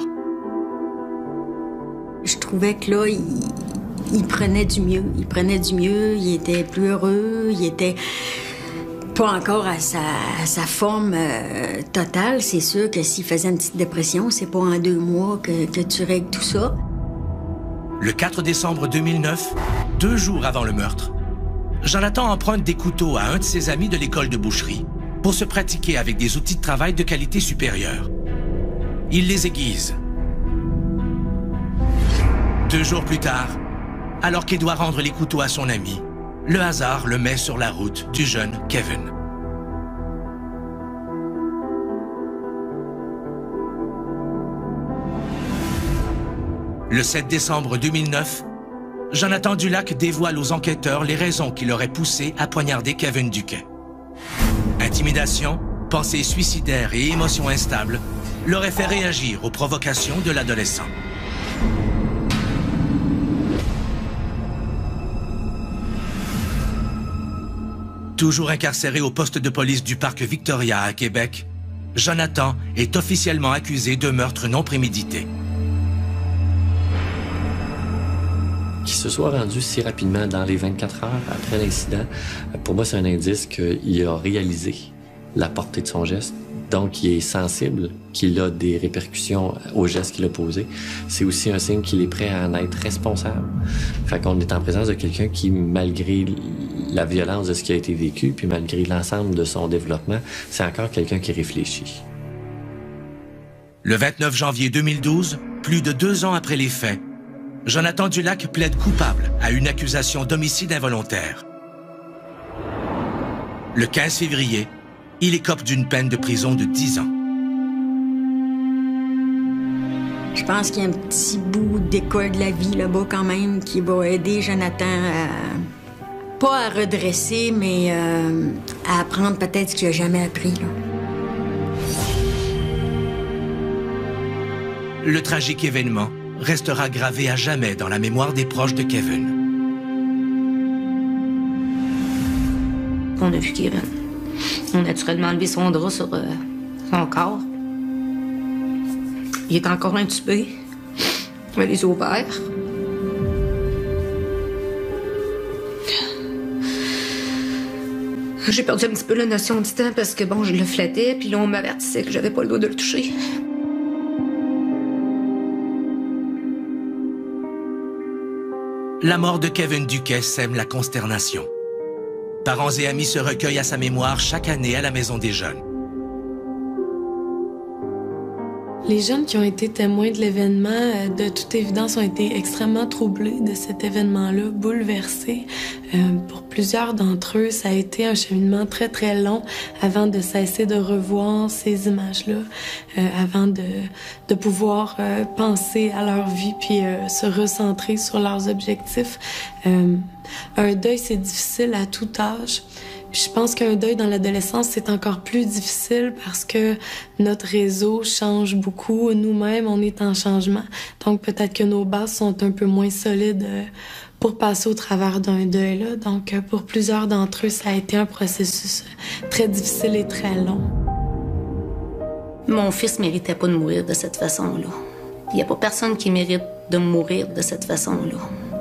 B: Je trouvais que là, il, il prenait du mieux. Il prenait du mieux, il était plus heureux, il était pas encore à sa, à sa forme euh, totale. C'est sûr que s'il faisait une petite dépression, c'est pas en deux mois que, que tu règles tout ça.
A: Le quatre décembre deux mille neuf, deux jours avant le meurtre, Jonathan emprunte des couteaux à un de ses amis de l'école de boucherie pour se pratiquer avec des outils de travail de qualité supérieure. Il les aiguise. Deux jours plus tard, alors qu'il doit rendre les couteaux à son ami, le hasard le met sur la route du jeune Kevin. Le sept décembre deux mille neuf, Jonathan Dulac dévoile aux enquêteurs les raisons qui l'auraient poussé à poignarder Kevin Duquet. Intimidation, pensée suicidaire et émotions instables l'auraient fait réagir aux provocations de l'adolescent. Toujours incarcéré au poste de police du parc Victoria à Québec, Jonathan est officiellement accusé de meurtre non prémédité.
C: Qu'il se soit rendu si rapidement dans les vingt-quatre heures après l'incident, pour moi, c'est un indice qu'il a réalisé la portée de son geste. Donc, il est sensible, qu'il a des répercussions au geste qu'il a posé. C'est aussi un signe qu'il est prêt à en être responsable. Fait qu'on est en présence de quelqu'un qui, malgré la violence de ce qui a été vécu, puis malgré l'ensemble de son développement, c'est encore quelqu'un qui réfléchit.
A: Le vingt-neuf janvier deux mille douze, plus de deux ans après les faits, Jonathan Dulac plaide coupable à une accusation d'homicide involontaire. Le quinze février, il écope d'une peine de prison de dix ans.
B: Je pense qu'il y a un petit bout d'école de la vie là-bas quand même qui va aider Jonathan à, pas à redresser, mais euh, à apprendre peut-être ce qu'il n'a jamais appris, là.
A: Le tragique événement restera gravé à jamais dans la mémoire des proches de Kevin.
D: On a vu Kevin. On a naturellement enlevé son drap sur euh, son corps. Il est encore intubé. Il a les yeux ouverts. J'ai perdu un petit peu la notion du temps parce que, bon, je le flattais, puis là, on m'avertissait que j'avais pas le droit de le toucher.
A: La mort de Kevin Duquet sème la consternation. Parents et amis se recueillent à sa mémoire chaque année à la Maison des Jeunes.
E: Les jeunes qui ont été témoins de l'événement, de toute évidence, ont été extrêmement troublés de cet événement-là, bouleversés. Euh, pour plusieurs d'entre eux, ça a été un cheminement très, très long avant de cesser de revoir ces images-là, euh, avant de, de pouvoir euh, penser à leur vie puis euh, se recentrer sur leurs objectifs. Euh, un deuil, c'est difficile à tout âge. Je pense qu'un deuil dans l'adolescence, c'est encore plus difficile parce que notre réseau change beaucoup. Nous-mêmes, on est en changement. Donc, peut-être que nos bases sont un peu moins solides pour passer au travers d'un deuil, là. Donc, pour plusieurs d'entre eux, ça a été un processus très difficile et très long.
D: Mon fils méritait pas de mourir de cette façon-là. Il n'y a pas personne qui mérite de mourir de cette façon-là.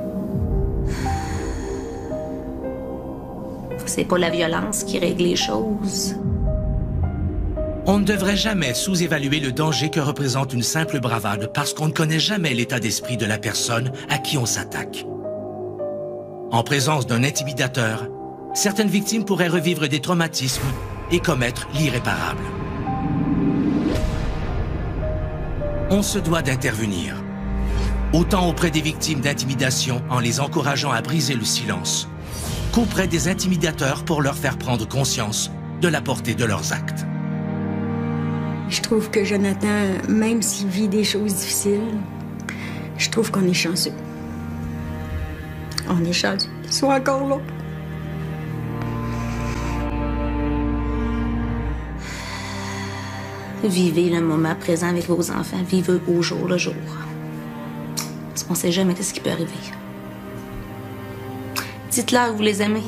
D: C'est pas la violence qui règle les choses.
A: On ne devrait jamais sous-évaluer le danger que représente une simple bravade parce qu'on ne connaît jamais l'état d'esprit de la personne à qui on s'attaque. En présence d'un intimidateur, certaines victimes pourraient revivre des traumatismes et commettre l'irréparable. On se doit d'intervenir, autant auprès des victimes d'intimidation en les encourageant à briser le silence, qu'auprès des intimidateurs pour leur faire prendre conscience de la portée de leurs actes.
B: Je trouve que Jonathan, même s'il vit des choses difficiles, je trouve qu'on est chanceux. On est chanceux qu'il soit encore là.
D: Vivez le moment présent avec vos enfants. Vivez au jour le jour. Parce qu'on ne sait jamais ce qui peut arriver. Dites-leur que vous les aimez.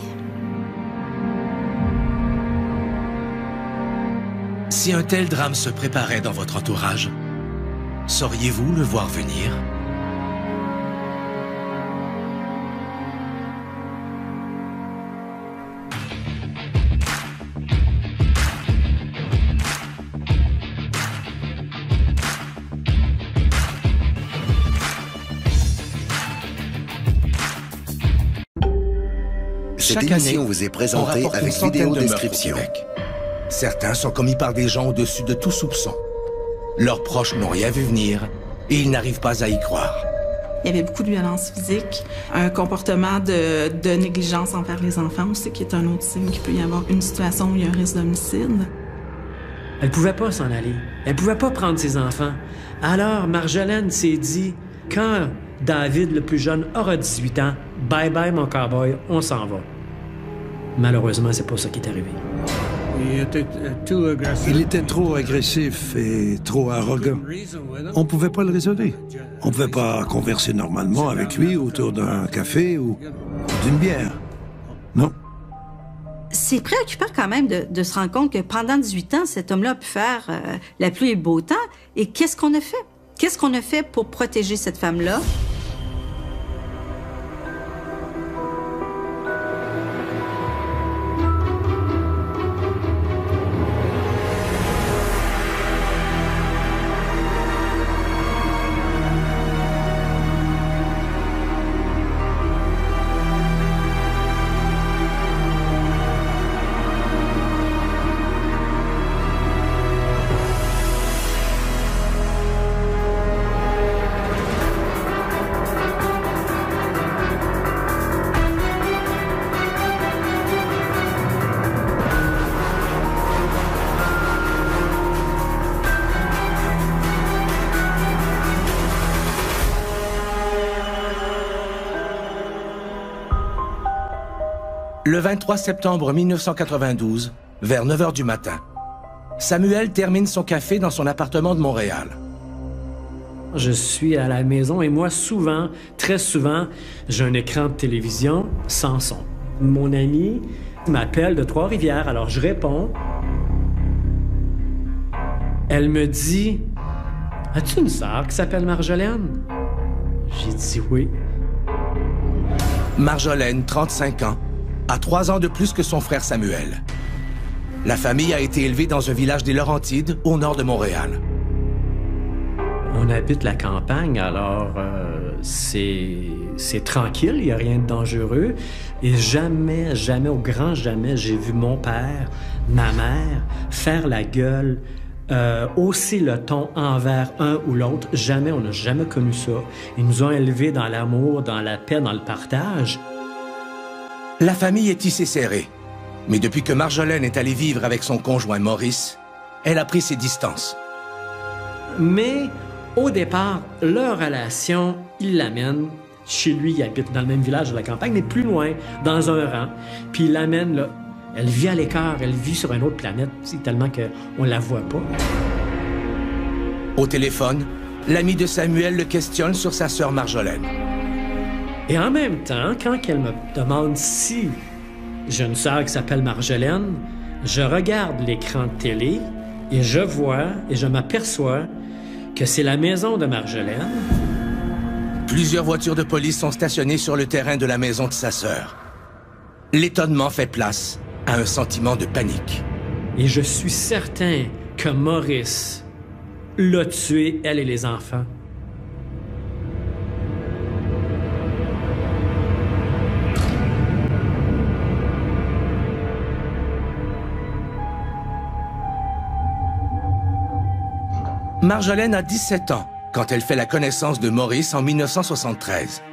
A: Si un tel drame se préparait dans votre entourage, sauriez-vous le voir venir?
H: Cette
A: Chaque
H: émission
A: année,
H: vous est
A: on
H: présentée
A: rapporte
H: avec
A: une centaine
H: vidéo
A: de meurtres au
H: description.
A: Québec. Certains sont commis par des gens au-dessus de tout soupçon. Leurs proches n'ont rien vu venir et ils n'arrivent pas à y croire.
I: Il y avait beaucoup de violence physique, un comportement de, de négligence envers les enfants aussi, qui est un autre signe qu'il peut y avoir une situation où il y a un risque d'homicide.
J: Elle pouvait pas s'en aller. Elle pouvait pas prendre ses enfants. Alors, Marjolaine s'est dit, quand David, le plus jeune, aura dix-huit ans, bye bye mon cowboy, on s'en va. Malheureusement, c'est pas ça qui est arrivé.
K: Il était, Il était trop agressif et trop arrogant. On pouvait pas le raisonner. On pouvait pas converser normalement avec lui autour d'un café ou d'une bière. Non.
L: C'est préoccupant quand même de, de se rendre compte que pendant dix-huit ans, cet homme-là a pu faire euh, la pluie et le beau temps. Et qu'est-ce qu'on a fait? Qu'est-ce qu'on a fait pour protéger cette femme-là?
A: Le vingt-trois septembre mille neuf cent quatre-vingt-douze, vers neuf heures du matin, Samuel termine son café dans son appartement de Montréal.
J: Je suis à la maison et moi, souvent, très souvent, j'ai un écran de télévision sans son. Mon ami m'appelle de Trois-Rivières, alors je réponds. Elle me dit, « As-tu une sœur qui s'appelle Marjolaine? » J'ai dit oui.
A: Marjolaine, trente-cinq ans, a trois ans de plus que son frère Samuel. La famille a été élevée dans un village des Laurentides, au nord de Montréal.
J: On habite la campagne, alors euh, c'est c'est tranquille, il n'y a rien de dangereux. Et jamais, jamais, au grand jamais, j'ai vu mon père, ma mère faire la gueule, euh, hausser le ton envers un ou l'autre. Jamais, on n'a jamais connu ça. Ils nous ont élevés dans l'amour, dans la paix, dans le partage.
A: La famille est tissée serrée. Mais depuis que Marjolaine est allée vivre avec son conjoint Maurice, elle a pris ses distances.
J: Mais au départ, leur relation, il l'amène chez lui. Il habite dans le même village de la campagne, mais plus loin, dans un rang. Puis il l'amène là. Elle vit à l'écart, elle vit sur une autre planète, tellement qu'on la voit pas.
A: Au téléphone, l'ami de Samuel le questionne sur sa sœur Marjolaine.
J: Et en même temps, quand elle me demande si j'ai une sœur qui s'appelle Marjolaine, je regarde l'écran de télé et je vois et je m'aperçois que c'est la maison de Marjolaine.
A: Plusieurs voitures de police sont stationnées sur le terrain de la maison de sa sœur. L'étonnement fait place à un sentiment de panique.
J: Et je suis certain que Maurice l'a tué, elle et les enfants.
A: Marjolaine a dix-sept ans quand elle fait la connaissance de Maurice en mille neuf cent soixante-treize.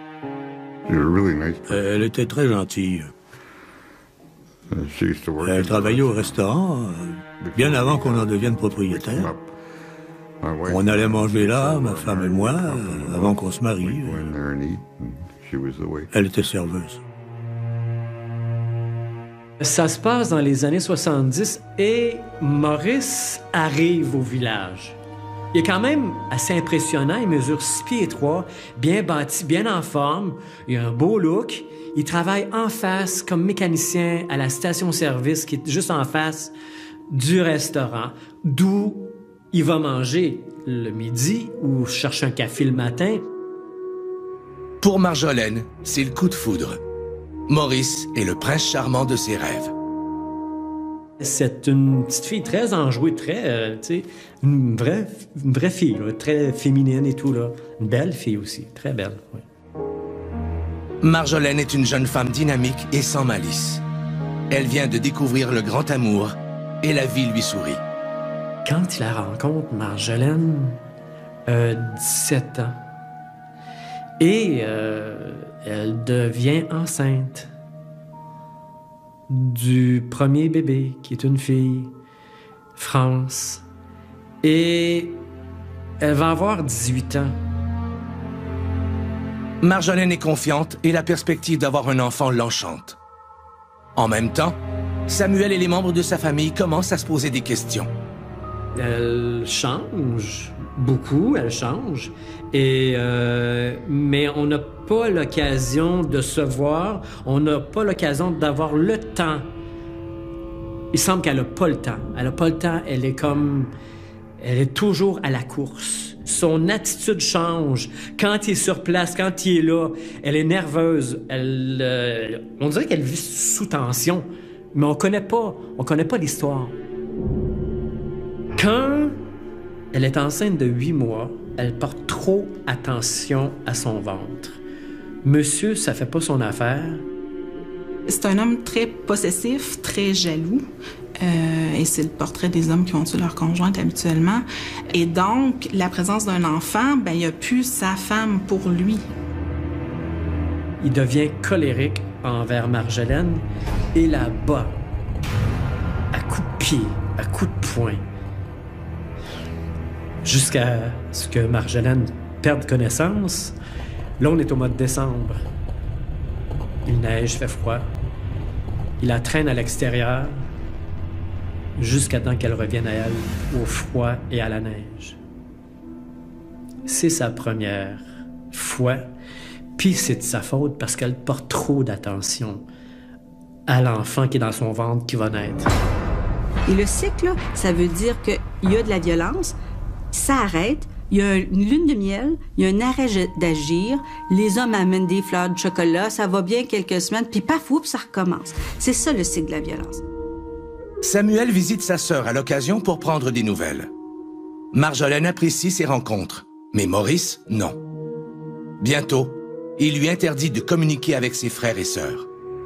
K: Elle était très gentille. Elle travaillait au restaurant, bien avant qu'on en devienne propriétaire. On allait manger là, ma femme et moi, avant qu'on se marie. Elle était serveuse.
J: Ça se passe dans les années soixante-dix et Maurice arrive au village. Il est quand même assez impressionnant. Il mesure six pieds trois, bien bâti, bien en forme. Il a un beau look. Il travaille en face comme mécanicien à la station-service qui est juste en face du restaurant, d'où il va manger le midi ou chercher un café le matin.
A: Pour Marjolaine, c'est le coup de foudre. Maurice est le prince charmant de ses rêves.
J: C'est une petite fille très enjouée, très, euh, tu sais, une vraie, une vraie fille, là, très féminine et tout, là. Une belle fille aussi, très belle, oui.
A: Marjolaine est une jeune femme dynamique et sans malice. Elle vient de découvrir le grand amour et la vie lui sourit.
J: Quand il la rencontre, Marjolaine a dix-sept ans. Et euh, elle devient enceinte du premier bébé, qui est une fille, France. Et elle va avoir dix-huit ans.
A: Marjolaine est confiante et la perspective d'avoir un enfant l'enchante. En même temps, Samuel et les membres de sa famille commencent à se poser des questions.
J: Elle change beaucoup, elle change. Et euh, mais on n'a pas l'occasion de se voir, on n'a pas l'occasion d'avoir le temps. Il semble qu'elle n'a pas le temps. Elle n'a pas le temps, elle est comme... Elle est toujours à la course. Son attitude change. Quand il est sur place, quand il est là, elle est nerveuse. Elle, euh, on dirait qu'elle vit sous tension, mais on connaît pas, on connaît pas l'histoire. Quand elle est enceinte de huit mois, elle porte trop attention à son ventre. Monsieur, ça fait pas son affaire.
I: C'est un homme très possessif, très jaloux. Euh, et c'est le portrait des hommes qui ont tué leur conjointe habituellement. Et donc, la présence d'un enfant, ben, il n'y a plus sa femme pour lui.
J: Il devient colérique envers Marjolaine et la bat à coups de pied, à coups de poing, jusqu'à ce que Marjolaine perde connaissance. Là, on est au mois de décembre. Il neige, fait froid. Il la traîne à l'extérieur jusqu'à temps qu'elle revienne à elle, au froid et à la neige. C'est sa première fois, puis c'est de sa faute parce qu'elle porte trop d'attention à l'enfant qui est dans son ventre qui va naître.
L: Et le cycle, là, ça veut dire qu'il y a de la violence, ça arrête, il y a une lune de miel, il y a un arrêt d'agir, les hommes amènent des fleurs de chocolat, ça va bien quelques semaines, puis paf, oups, ça recommence. C'est ça le cycle de la violence.
A: Samuel visite sa sœur à l'occasion pour prendre des nouvelles. Marjolaine apprécie ses rencontres, mais Maurice, non. Bientôt, il lui interdit de communiquer avec ses frères et sœurs.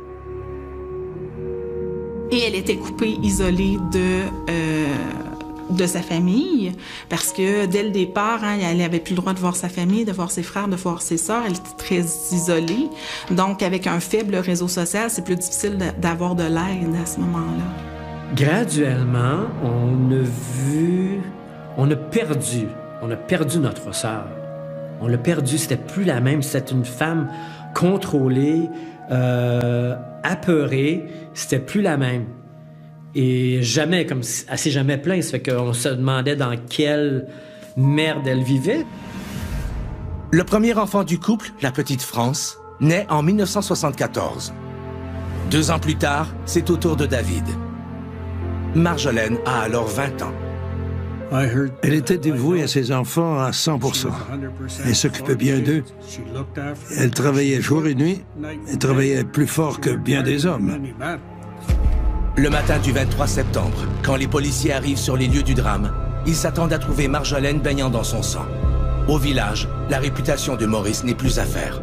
I: Et elle était coupée, isolée de, euh, de sa famille, parce que dès le départ, hein, elle n'avait plus le droit de voir sa famille, de voir ses frères, de voir ses sœurs. Elle était très isolée. Donc, avec un faible réseau social, c'est plus difficile d'avoir de l'aide à ce moment-là.
J: Graduellement, on a vu, on a perdu, on a perdu notre sœur. On l'a perdue, c'était plus la même, c'était une femme contrôlée, euh, apeurée, c'était plus la même. Et jamais, comme elle s'est jamais plainte, ça fait qu'on se demandait dans quelle merde elle vivait.
A: Le premier enfant du couple, la petite France, naît en mille neuf cent soixante-quatorze. Deux ans plus tard, c'est au tour de David. Marjolaine a alors vingt ans.
K: Elle était dévouée à ses enfants à cent pour cent. Elle s'occupait bien d'eux. Elle travaillait jour et nuit. Elle travaillait plus fort que bien des hommes.
A: Le matin du vingt-trois septembre, quand les policiers arrivent sur les lieux du drame, ils s'attendent à trouver Marjolaine baignant dans son sang. Au village, la réputation de Maurice n'est plus à faire.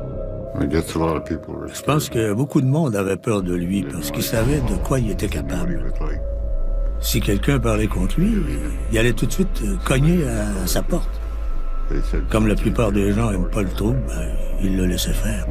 K: Je pense que beaucoup de monde avait peur de lui parce qu'il savait de quoi il était capable. Si quelqu'un parlait contre lui, il allait tout de suite cogner à sa porte. Comme la plupart des gens n'aiment pas le trouble, ben, ils le laissaient faire.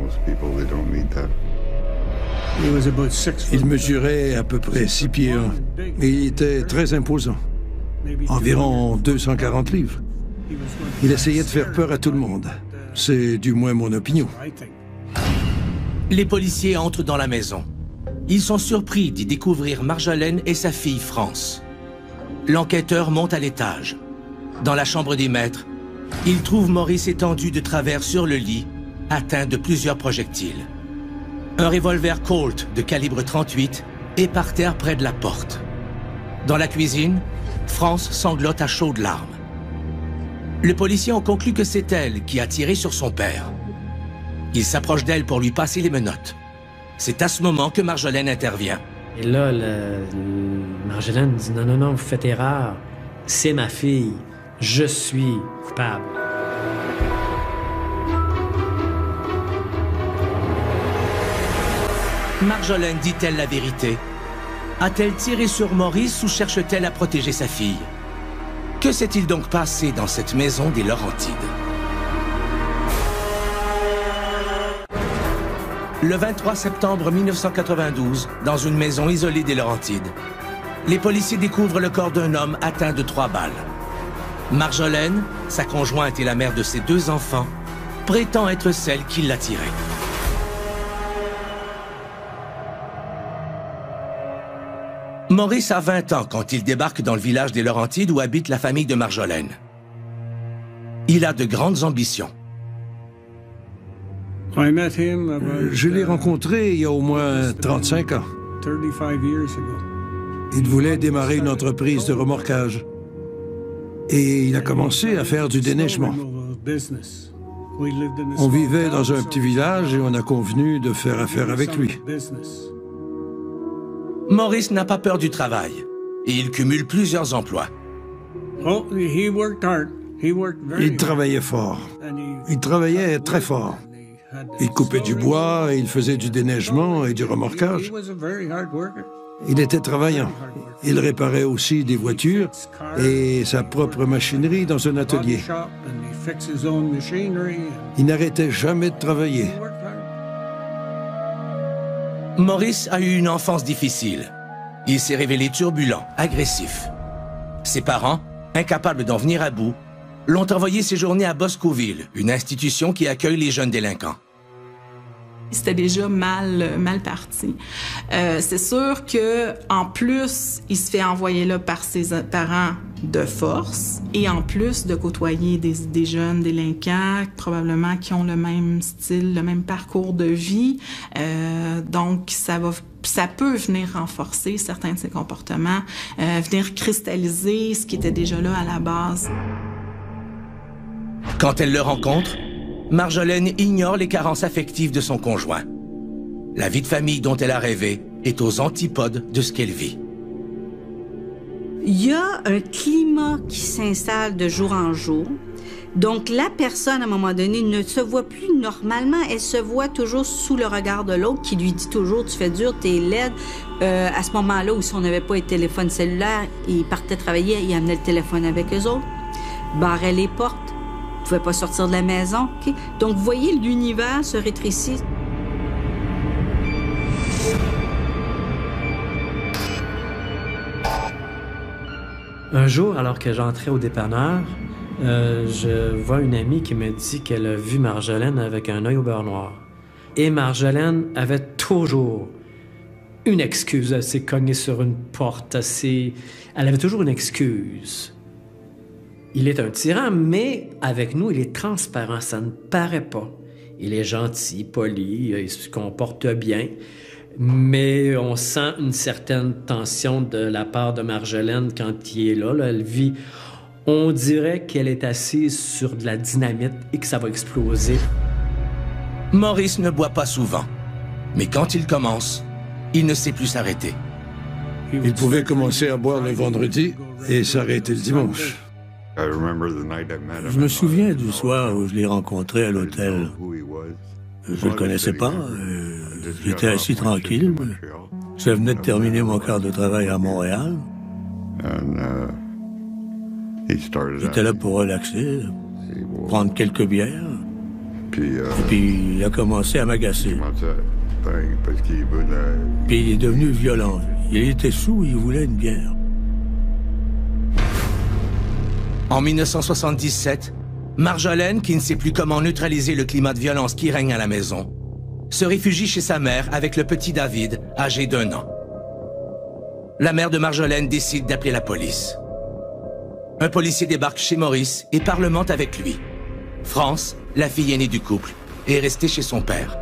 K: Il mesurait à peu près six pieds un et il était très imposant. Environ deux cent quarante livres. Il essayait de faire peur à tout le monde. C'est du moins mon opinion.
A: Les policiers entrent dans la maison. Ils sont surpris d'y découvrir Marjolaine et sa fille France. L'enquêteur monte à l'étage. Dans la chambre des maîtres, il trouve Maurice étendu de travers sur le lit, atteint de plusieurs projectiles. Un revolver Colt de calibre trente-huit est par terre près de la porte. Dans la cuisine, France sanglote à chaudes larmes. Le policier en conclut que c'est elle qui a tiré sur son père. Il s'approche d'elle pour lui passer les menottes. C'est à ce moment que Marjolaine intervient.
J: Et là, le, le, Marjolaine dit « Non, non, non, vous faites erreur. C'est ma fille. Je suis coupable. »
A: Marjolaine dit-elle la vérité? A-t-elle tiré sur Maurice ou cherche-t-elle à protéger sa fille? Que s'est-il donc passé dans cette maison des Laurentides? Le vingt-trois septembre mille neuf cent quatre-vingt-douze, dans une maison isolée des Laurentides, les policiers découvrent le corps d'un homme atteint de trois balles. Marjolaine, sa conjointe et la mère de ses deux enfants, prétend être celle qui l'a tiré. Maurice a vingt ans quand il débarque dans le village des Laurentides où habite la famille de Marjolaine. Il a de grandes ambitions.
K: Je l'ai rencontré il y a au moins trente-cinq ans. Il voulait démarrer une entreprise de remorquage. Et il a commencé à faire du déneigement. On vivait dans un petit village et on a convenu de faire affaire avec lui.
A: Maurice n'a pas peur du travail et il cumule plusieurs emplois.
K: Il travaillait fort. Il travaillait très fort. Il coupait du bois, il faisait du déneigement et du remorquage. Il était travaillant. Il réparait aussi des voitures et sa propre machinerie dans un atelier. Il n'arrêtait jamais de travailler.
A: Maurice a eu une enfance difficile. Il s'est révélé turbulent, agressif. Ses parents, incapables d'en venir à bout, l'ont envoyé séjourner à Boscoville, une institution qui accueille les jeunes délinquants.
I: C'était déjà mal, mal parti. Euh, c'est sûr que en plus, il se fait envoyer là par ses parents de force et en plus de côtoyer des, des jeunes délinquants, probablement qui ont le même style, le même parcours de vie. Euh, donc, ça va, ça peut venir renforcer certains de ses comportements, euh, venir cristalliser ce qui était déjà là à la base.
A: Quand elle le rencontre, Marjolaine ignore les carences affectives de son conjoint. La vie de famille dont elle a rêvé est aux antipodes de ce qu'elle vit.
L: Il y a un climat qui s'installe de jour en jour. Donc, la personne, à un moment donné, ne se voit plus normalement. Elle se voit toujours sous le regard de l'autre qui lui dit toujours « Tu fais dur, t'es laide. Euh, » À ce moment-là, où si on n'avait pas les téléphones cellulaires, ils partaient travailler, ils amenaient le téléphone avec eux autres, barraient les portes. Ils ne pouvaient pas sortir de la maison. Okay? Donc, vous voyez, l'univers se rétrécit.
J: Un jour, alors que j'entrais au dépanneur, euh, je vois une amie qui me dit qu'elle a vu Marjolaine avec un œil au beurre noir. Et Marjolaine avait toujours une excuse. Elle s'est cognée sur une porte. Elle, s'est... elle avait toujours une excuse. Il est un tyran, mais avec nous, il est transparent, ça ne paraît pas. Il est gentil, poli, il se comporte bien, mais on sent une certaine tension de la part de Marjolaine quand il est là. Là, elle vit, on dirait qu'elle est assise sur de la dynamite et que ça va exploser.
A: Maurice ne boit pas souvent, mais quand il commence, il ne sait plus s'arrêter.
K: Il pouvait commencer à boire le vendredi et s'arrêter le dimanche.
M: Je me souviens du soir où je l'ai rencontré à l'hôtel. Je le connaissais pas. Euh, J'étais assis tranquille. Je venais de terminer mon quart de travail à Montréal. J'étais là pour relaxer, prendre quelques bières. Et puis il a commencé à m'agacer. Puis il est devenu violent. Il était saoul, il voulait une bière.
A: En mille neuf cent soixante-dix-sept, Marjolaine, qui ne sait plus comment neutraliser le climat de violence qui règne à la maison, se réfugie chez sa mère avec le petit David, âgé d'un an. La mère de Marjolaine décide d'appeler la police. Un policier débarque chez Maurice et parlemente avec lui. France, la fille aînée du couple, est restée chez son père.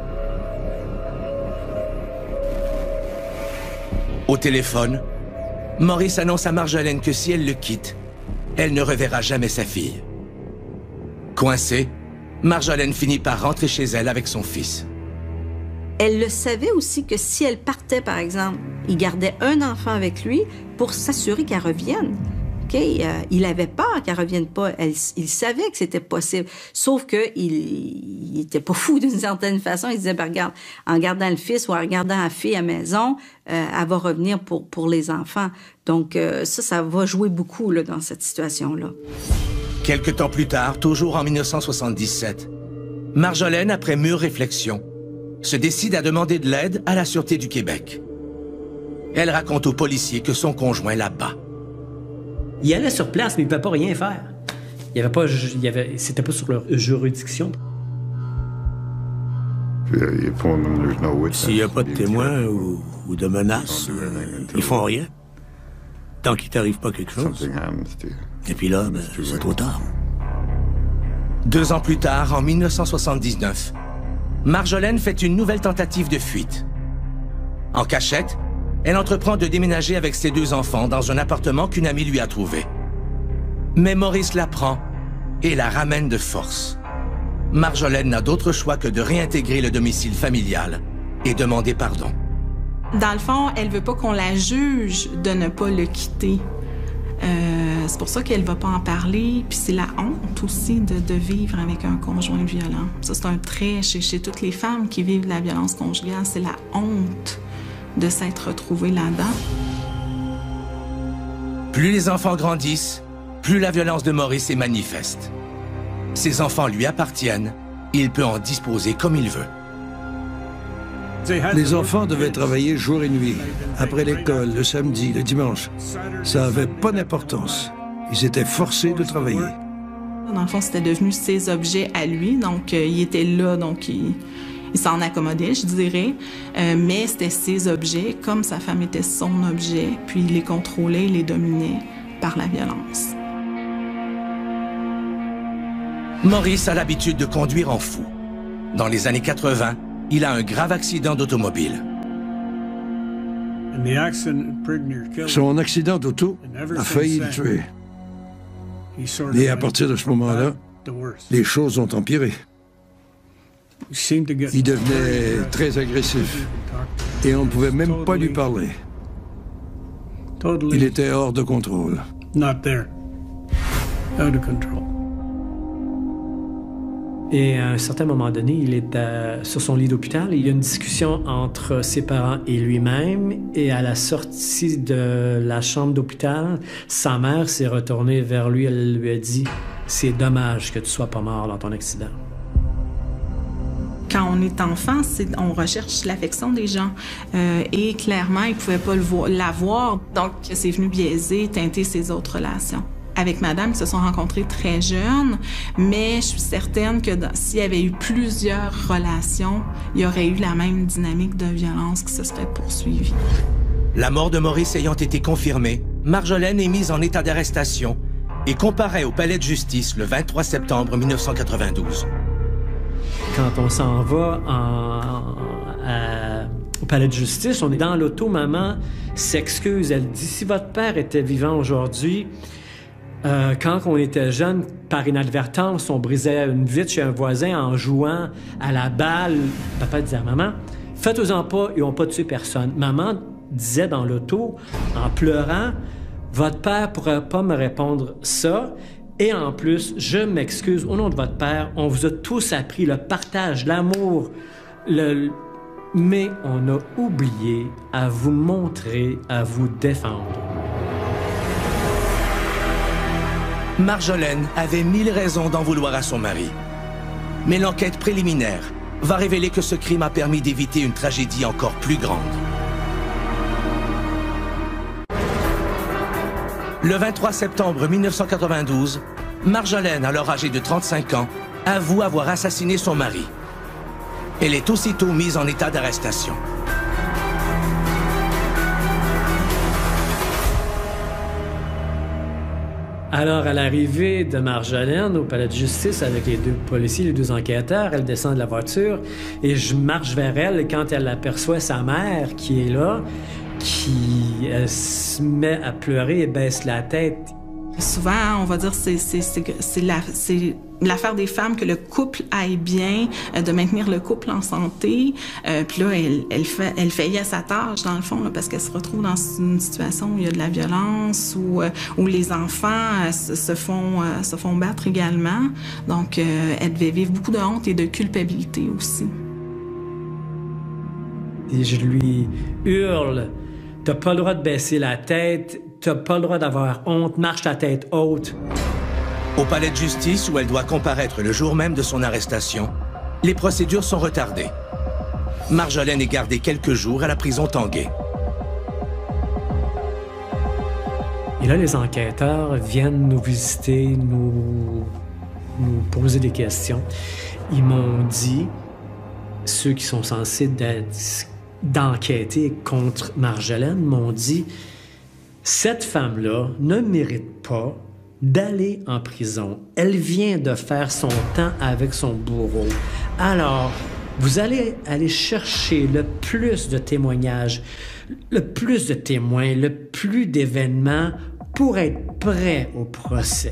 A: Au téléphone, Maurice annonce à Marjolaine que si elle le quitte, elle ne reverra jamais sa fille. Coincée, Marjolaine finit par rentrer chez elle avec son fils.
L: Elle le savait aussi que si elle partait, par exemple, il gardait un enfant avec lui pour s'assurer qu'elle revienne. OK? Euh, il avait peur qu'elle revienne pas. Elle, il savait que c'était possible. Sauf que il, il était pas fou d'une certaine façon. Il disait, ben, regarde, en gardant le fils ou en regardant la fille à la maison, euh, elle va revenir pour, pour les enfants. Donc, euh, ça, ça va jouer beaucoup là, dans cette situation-là.
A: Quelque temps plus tard, toujours en mille neuf cent soixante-dix-sept, Marjolaine, après mûre réflexion, se décide à demander de l'aide à la Sûreté du Québec. Elle raconte aux policiers que son conjoint la bat.
J: Il allait sur place, mais il ne pouvait pas rien faire. Il y avait pas, il y avait, c'était pas sur leur juridiction.
M: S'il n'y a pas de témoins ou, ou de menaces, euh, ils font rien. Tant qu'il t'arrive pas quelque chose. Et puis là, ben, c'est trop tard.
A: Deux ans plus tard, en mille neuf cent soixante-dix-neuf, Marjolaine fait une nouvelle tentative de fuite. En cachette, elle entreprend de déménager avec ses deux enfants dans un appartement qu'une amie lui a trouvé. Mais Maurice la prend et la ramène de force. Marjolaine n'a d'autre choix que de réintégrer le domicile familial et demander pardon.
I: Dans le fond, elle veut pas qu'on la juge de ne pas le quitter. Euh, c'est pour ça qu'elle va pas en parler. Puis c'est la honte aussi de, de vivre avec un conjoint violent. Ça, c'est un trait chez, chez toutes les femmes qui vivent de la violence conjugale. C'est la honte de s'être retrouvée là-dedans.
A: Plus les enfants grandissent, plus la violence de Maurice est manifeste. Ses enfants lui appartiennent, il peut en disposer comme il veut.
K: Les enfants devaient travailler jour et nuit, après l'école, le samedi, le dimanche. Ça n'avait pas d'importance. Ils étaient forcés de travailler.
I: Dans le fond, c'était devenu ses objets à lui, donc euh, il était là, donc il, il s'en accommodait, je dirais. Euh, mais c'était ses objets, comme sa femme était son objet, puis il les contrôlait, il les dominait par la violence.
A: Maurice a l'habitude de conduire en fou. Dans les années quatre-vingt, il a un grave accident d'automobile.
K: Son accident d'auto a failli le tuer. Et à partir de ce moment-là, les choses ont empiré. Il devenait très agressif. Et on ne pouvait même pas lui parler. Il était hors de contrôle.
J: Et à un certain moment donné, il est à, sur son lit d'hôpital. Il y a une discussion entre ses parents et lui-même. Et à la sortie de la chambre d'hôpital, sa mère s'est retournée vers lui. Elle lui a dit « C'est dommage que tu sois pas mort dans ton accident. »
I: Quand on est enfant, c'est, on recherche l'affection des gens. Euh, et clairement, il ne pouvait pas le vo- l'avoir. Donc, c'est venu biaiser, teinter ses autres relations. Avec madame, ils se sont rencontrés très jeunes, mais je suis certaine que dans, s'il y avait eu plusieurs relations, il y aurait eu la même dynamique de violence qui se serait poursuivie.
A: La mort de Maurice ayant été confirmée, Marjolaine est mise en état d'arrestation et comparaît au palais de justice le vingt-trois septembre mille neuf cent quatre-vingt-douze.
J: Quand on s'en va en, à, au palais de justice, on est dans l'auto, maman s'excuse. Elle dit, si votre père était vivant aujourd'hui, Euh, quand on était jeune, par inadvertance, on brisait une vitre chez un voisin en jouant à la balle. Papa disait à maman, faites-en pas, ils n'ont pas tué personne. Maman disait dans l'auto, en pleurant, votre père pourrait pas me répondre ça. Et en plus, je m'excuse au nom de votre père, on vous a tous appris le partage, l'amour, le... mais on a oublié à vous montrer, à vous défendre.
A: Marjolaine avait mille raisons d'en vouloir à son mari. Mais l'enquête préliminaire va révéler que ce crime a permis d'éviter une tragédie encore plus grande. Le vingt-trois septembre mille neuf cent quatre-vingt-douze, Marjolaine, alors âgée de trente-cinq ans, avoue avoir assassiné son mari. Elle est aussitôt mise en état d'arrestation.
J: Alors, à l'arrivée de Marjolaine au palais de justice avec les deux policiers, les deux enquêteurs, elle descend de la voiture et je marche vers elle. Et quand elle aperçoit sa mère qui est là, qui elle se met à pleurer et baisse la tête,
I: Souvent, on va dire c'est c'est c'est la c'est l'affaire des femmes que le couple aille bien, euh, de maintenir le couple en santé. Euh, Puis là, elle elle fait elle faillit à sa tâche dans le fond là, parce qu'elle se retrouve dans une situation où il y a de la violence, où euh, où les enfants euh, se, se font euh, se font battre également. Donc, euh, elle devait vivre beaucoup de honte et de culpabilité aussi.
J: Et je lui hurle, t'as pas le droit de baisser la tête. T'as pas le droit d'avoir honte, marche ta tête haute.
A: Au palais de justice, où elle doit comparaître le jour même de son arrestation, les procédures sont retardées. Marjolaine est gardée quelques jours à la prison Tanguay.
J: Et là, les enquêteurs viennent nous visiter, nous, nous poser des questions. Ils m'ont dit, ceux qui sont censés d'enquêter contre Marjolaine m'ont dit, cette femme-là ne mérite pas d'aller en prison. Elle vient de faire son temps avec son bourreau. Alors, vous allez aller chercher le plus de témoignages, le plus de témoins, le plus d'événements pour être prêt au procès.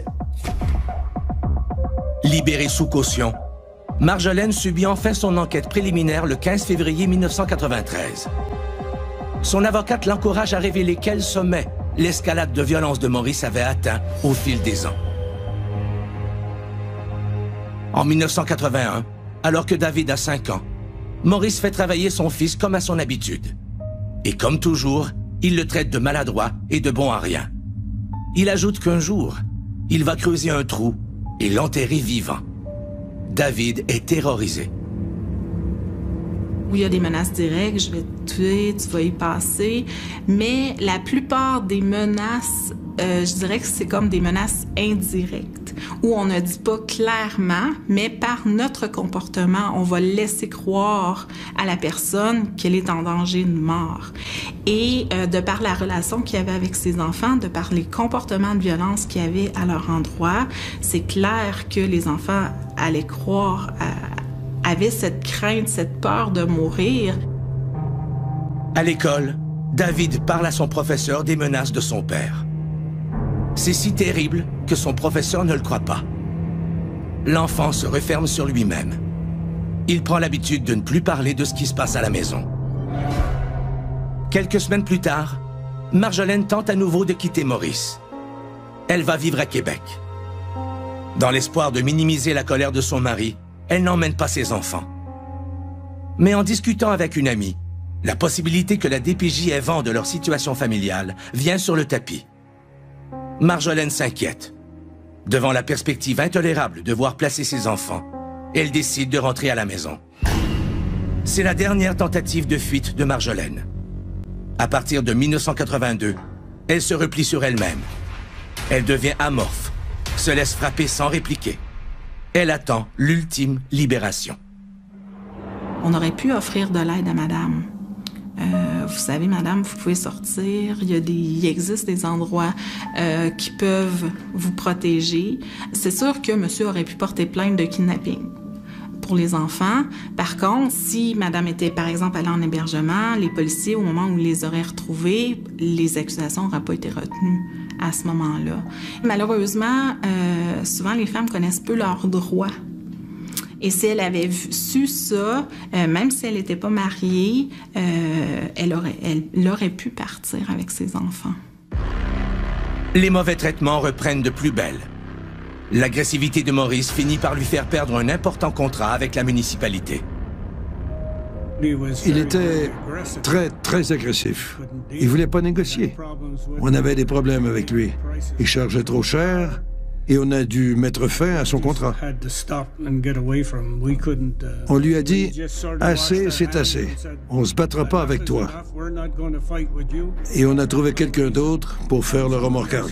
A: Libérée sous caution, Marjolaine subit enfin son enquête préliminaire le quinze février mille neuf cent quatre-vingt-treize. Son avocate l'encourage à révéler quel sommet l'escalade de violence de Maurice avait atteint au fil des ans. En mille neuf cent quatre-vingt-un, alors que David a cinq ans, Maurice fait travailler son fils comme à son habitude. Et comme toujours, il le traite de maladroit et de bon à rien. Il ajoute qu'un jour, il va creuser un trou et l'enterrer vivant. David est terrorisé.
I: Où il y a des menaces directes, je vais te tuer, tu vas y passer. Mais la plupart des menaces, euh, je dirais que c'est comme des menaces indirectes, où on ne dit pas clairement, mais par notre comportement, on va laisser croire à la personne qu'elle est en danger de mort. Et euh, de par la relation qu'il y avait avec ses enfants, de par les comportements de violence qu'il y avait à leur endroit, c'est clair que les enfants allaient croire à avait cette crainte, cette peur de mourir.
A: À l'école, David parle à son professeur des menaces de son père. C'est si terrible que son professeur ne le croit pas. L'enfant se referme sur lui-même. Il prend l'habitude de ne plus parler de ce qui se passe à la maison. Quelques semaines plus tard, Marjolaine tente à nouveau de quitter Maurice. Elle va vivre à Québec. Dans l'espoir de minimiser la colère de son mari, elle n'emmène pas ses enfants. Mais en discutant avec une amie, la possibilité que la D P J ait vent de leur situation familiale vient sur le tapis. Marjolaine s'inquiète. Devant la perspective intolérable de voir placer ses enfants, elle décide de rentrer à la maison. C'est la dernière tentative de fuite de Marjolaine. À partir de mille neuf cent quatre-vingt-deux, elle se replie sur elle-même. Elle devient amorphe, se laisse frapper sans répliquer. Elle attend l'ultime libération.
I: On aurait pu offrir de l'aide à madame. Euh, vous savez, madame, vous pouvez sortir. Il y a des, il existe des endroits euh, qui peuvent vous protéger. C'est sûr que monsieur aurait pu porter plainte de kidnapping pour les enfants. Par contre, si madame était, par exemple, allée en hébergement, les policiers, au moment où ils les auraient retrouvés, les accusations n'auraient pas été retenues à ce moment-là. Malheureusement, euh, souvent, les femmes connaissent peu leurs droits. Et si elle avait vu, su ça, euh, même si elle n'était pas mariée, euh, elle, aurait, elle aurait pu partir avec ses enfants.
A: Les mauvais traitements reprennent de plus belle. L'agressivité de Maurice finit par lui faire perdre un important contrat avec la municipalité.
K: Il était très, très agressif. Il voulait pas négocier. On avait des problèmes avec lui. Il chargeait trop cher et on a dû mettre fin à son contrat. On lui a dit « Assez, c'est assez. On se battra pas avec toi. » Et on a trouvé quelqu'un d'autre pour faire le remorquage.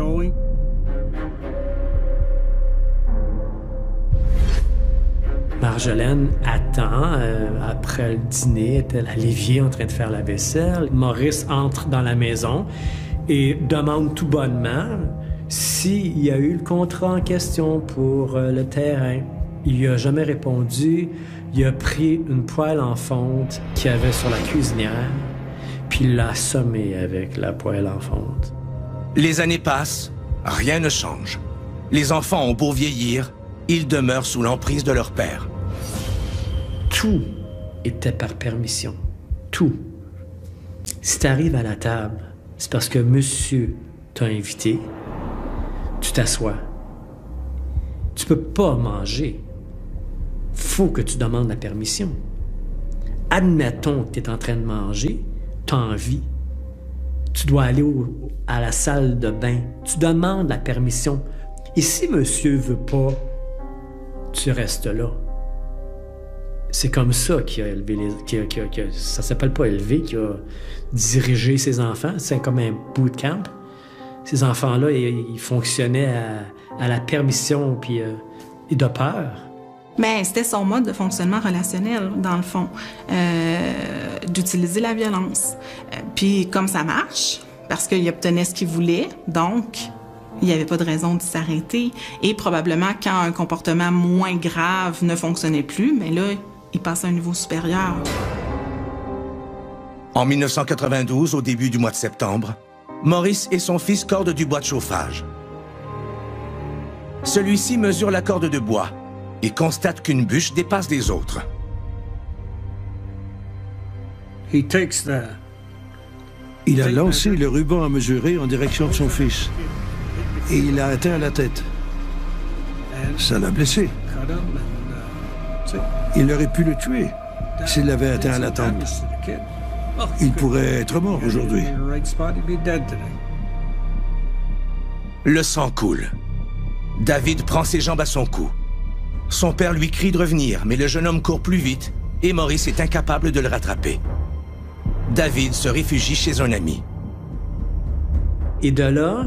J: Marjolaine attend, euh, après le dîner, est-elle à l'évier en train de faire la vaisselle. Maurice entre dans la maison et demande tout bonnement s'il y a eu le contrat en question pour euh, le terrain. Il n'a jamais répondu. Il a pris une poêle en fonte qu'il y avait sur la cuisinière, puis il l'a assommé avec la poêle en fonte.
A: Les années passent rien ne change. Les enfants ont beau vieillir, ils demeurent sous l'emprise de leur père.
J: Tout était par permission. Tout. Si tu arrives à la table, c'est parce que monsieur t'a invité, tu t'assois. Tu peux pas manger. Faut que tu demandes la permission. Admettons que tu es en train de manger, tu as envie. Tu dois aller au, à la salle de bain. Tu demandes la permission. Et si monsieur veut pas, tu restes là. C'est comme ça qu'il a élevé les... Qu'il a, qu'il a, qu'il a, ça s'appelle pas élevé, qu'il a dirigé ses enfants. C'est comme un bootcamp. Ces enfants-là, ils, ils fonctionnaient à, à la permission puis, euh, et de peur.
I: Mais c'était son mode de fonctionnement relationnel, dans le fond, euh, d'utiliser la violence. Euh, puis comme ça marche, parce qu'il obtenait ce qu'il voulait, donc il n'y avait pas de raison de s'arrêter. Et probablement, quand un comportement moins grave ne fonctionnait plus, mais là, il passe à un niveau supérieur.
A: En mille neuf cent quatre-vingt-douze, au début du mois de septembre, Maurice et son fils cordent du bois de chauffage. Celui-ci mesure la corde de bois et constate qu'une bûche dépasse les autres.
K: Il a lancé le ruban à mesurer en direction de son fils et il a atteint la tête. Ça l'a blessé. Il aurait pu le tuer s'il l'avait atteint à la tempe. Il pourrait être mort aujourd'hui.
A: Le sang coule. David prend ses jambes à son cou. Son père lui crie de revenir, mais le jeune homme court plus vite et Maurice est incapable de le rattraper. David se réfugie chez un ami.
J: Et de là,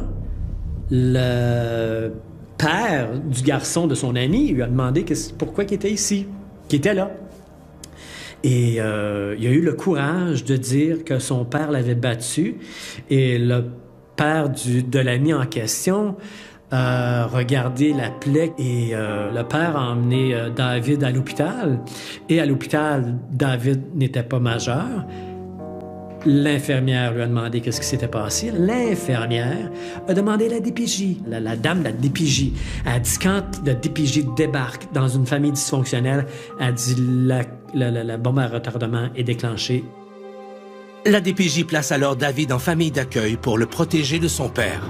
J: le père du garçon de son ami lui a demandé pourquoi il était ici, qu'il était là. Et euh, il a eu le courage de dire que son père l'avait battu et le père du, de l'ami en question a regardé la plaie et euh, le père a emmené euh, David à l'hôpital. Et à l'hôpital, David n'était pas majeur. L'infirmière lui a demandé qu'est-ce qui s'était passé. L'infirmière a demandé la D P J. La, la dame de la D P J a dit quand la D P J débarque dans une famille dysfonctionnelle, a dit la, la, la, la bombe à retardement est déclenchée.
A: La D P J place alors David en famille d'accueil pour le protéger de son père.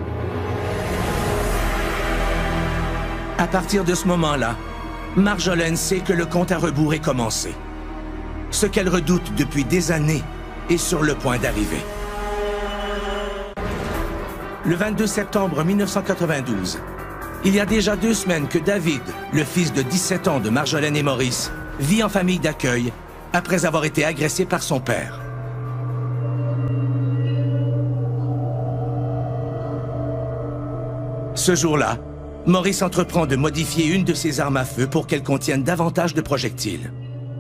A: À partir de ce moment-là, Marjolaine sait que le compte à rebours est commencé. Ce qu'elle redoute depuis des années est sur le point d'arriver. Le vingt-deux septembre mille neuf cent quatre-vingt-douze, il y a déjà deux semaines que David, le fils de dix-sept ans de Marjolaine et Maurice, vit en famille d'accueil après avoir été agressé par son père. Ce jour-là, Maurice entreprend de modifier une de ses armes à feu pour qu'elle contienne davantage de projectiles.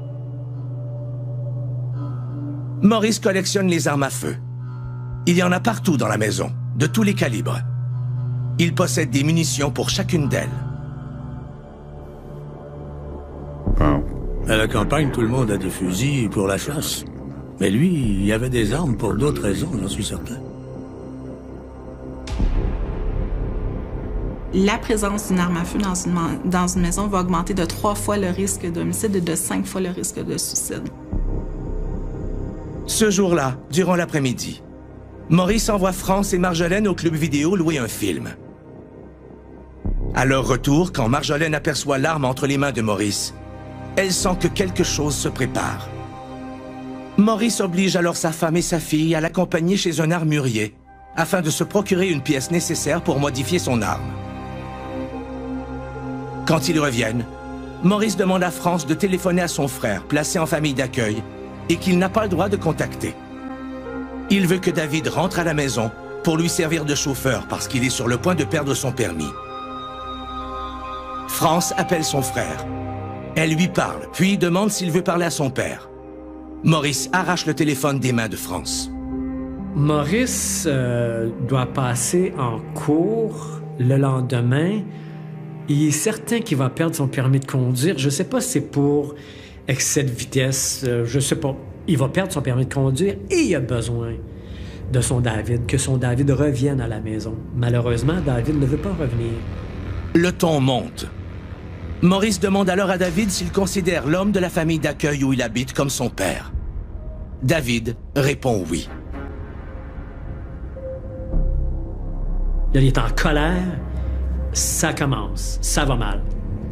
A: Maurice collectionne les armes à feu. Il y en a partout dans la maison, de tous les calibres. Il possède des munitions pour chacune d'elles.
M: À la campagne, tout le monde a des fusils pour la chasse. Mais lui, il y avait des armes pour d'autres raisons, j'en suis certain.
I: La présence d'une arme à feu dans une, dans une maison va augmenter de trois fois le risque d'homicide et de cinq fois le risque de suicide.
A: Ce jour-là, durant l'après-midi, Maurice envoie France et Marjolaine au club vidéo louer un film. À leur retour, quand Marjolaine aperçoit l'arme entre les mains de Maurice, elle sent que quelque chose se prépare. Maurice oblige alors sa femme et sa fille à l'accompagner chez un armurier afin de se procurer une pièce nécessaire pour modifier son arme. Quand ils reviennent, Maurice demande à France de téléphoner à son frère, placé en famille d'accueil, et qu'il n'a pas le droit de contacter. Il veut que David rentre à la maison pour lui servir de chauffeur parce qu'il est sur le point de perdre son permis. France appelle son frère. Elle lui parle, puis demande s'il veut parler à son père. Maurice arrache le téléphone des mains de France.
J: Maurice euh, doit passer en cours le lendemain. Il est certain qu'il va perdre son permis de conduire. Je ne sais pas si c'est pour excès de vitesse. Euh, je ne sais pas. Il va perdre son permis de conduire et il a besoin de son David, que son David revienne à la maison. Malheureusement, David ne veut pas revenir.
A: Le ton monte. Maurice demande alors à David s'il considère l'homme de la famille d'accueil où il habite comme son père. David répond oui.
J: Là, il est en colère. Ça commence. Ça va mal.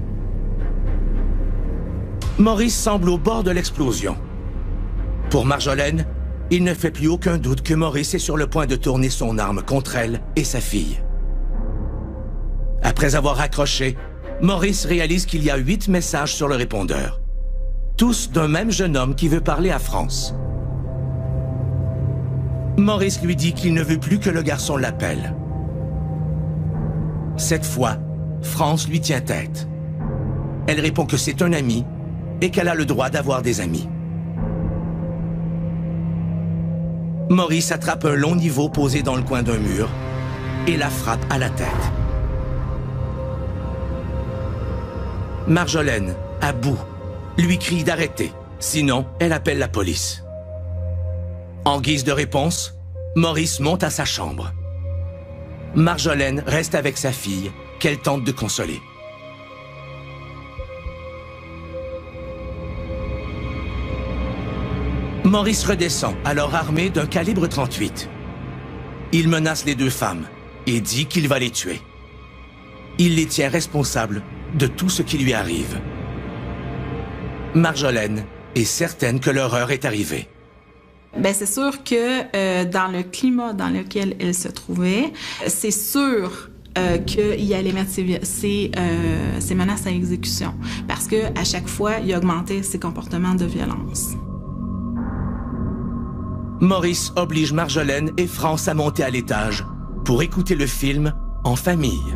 A: Maurice semble au bord de l'explosion. Pour Marjolaine, il ne fait plus aucun doute que Maurice est sur le point de tourner son arme contre elle et sa fille. Après avoir raccroché, Maurice réalise qu'il y a huit messages sur le répondeur. Tous d'un même jeune homme qui veut parler à France. Maurice lui dit qu'il ne veut plus que le garçon l'appelle. Cette fois, France lui tient tête. Elle répond que c'est un ami et qu'elle a le droit d'avoir des amis. Maurice attrape un long niveau posé dans le coin d'un mur et la frappe à la tête. Marjolaine, à bout, lui crie d'arrêter, sinon elle appelle la police. En guise de réponse, Maurice monte à sa chambre. Marjolaine reste avec sa fille, qu'elle tente de consoler. Maurice redescend, alors armé d'un calibre trente-huit. Il menace les deux femmes et dit qu'il va les tuer. Il les tient responsables de tout ce qui lui arrive. Marjolaine est certaine que l'horreur est arrivée.
I: Bien, c'est sûr que euh, dans le climat dans lequel elle se trouvait, c'est sûr euh, qu'il allait mettre ses, ses, euh, ses menaces à exécution. Parce qu'à chaque fois, il augmentait ses comportements de violence.
A: Maurice oblige Marjolaine et France à monter à l'étage pour écouter le film en famille.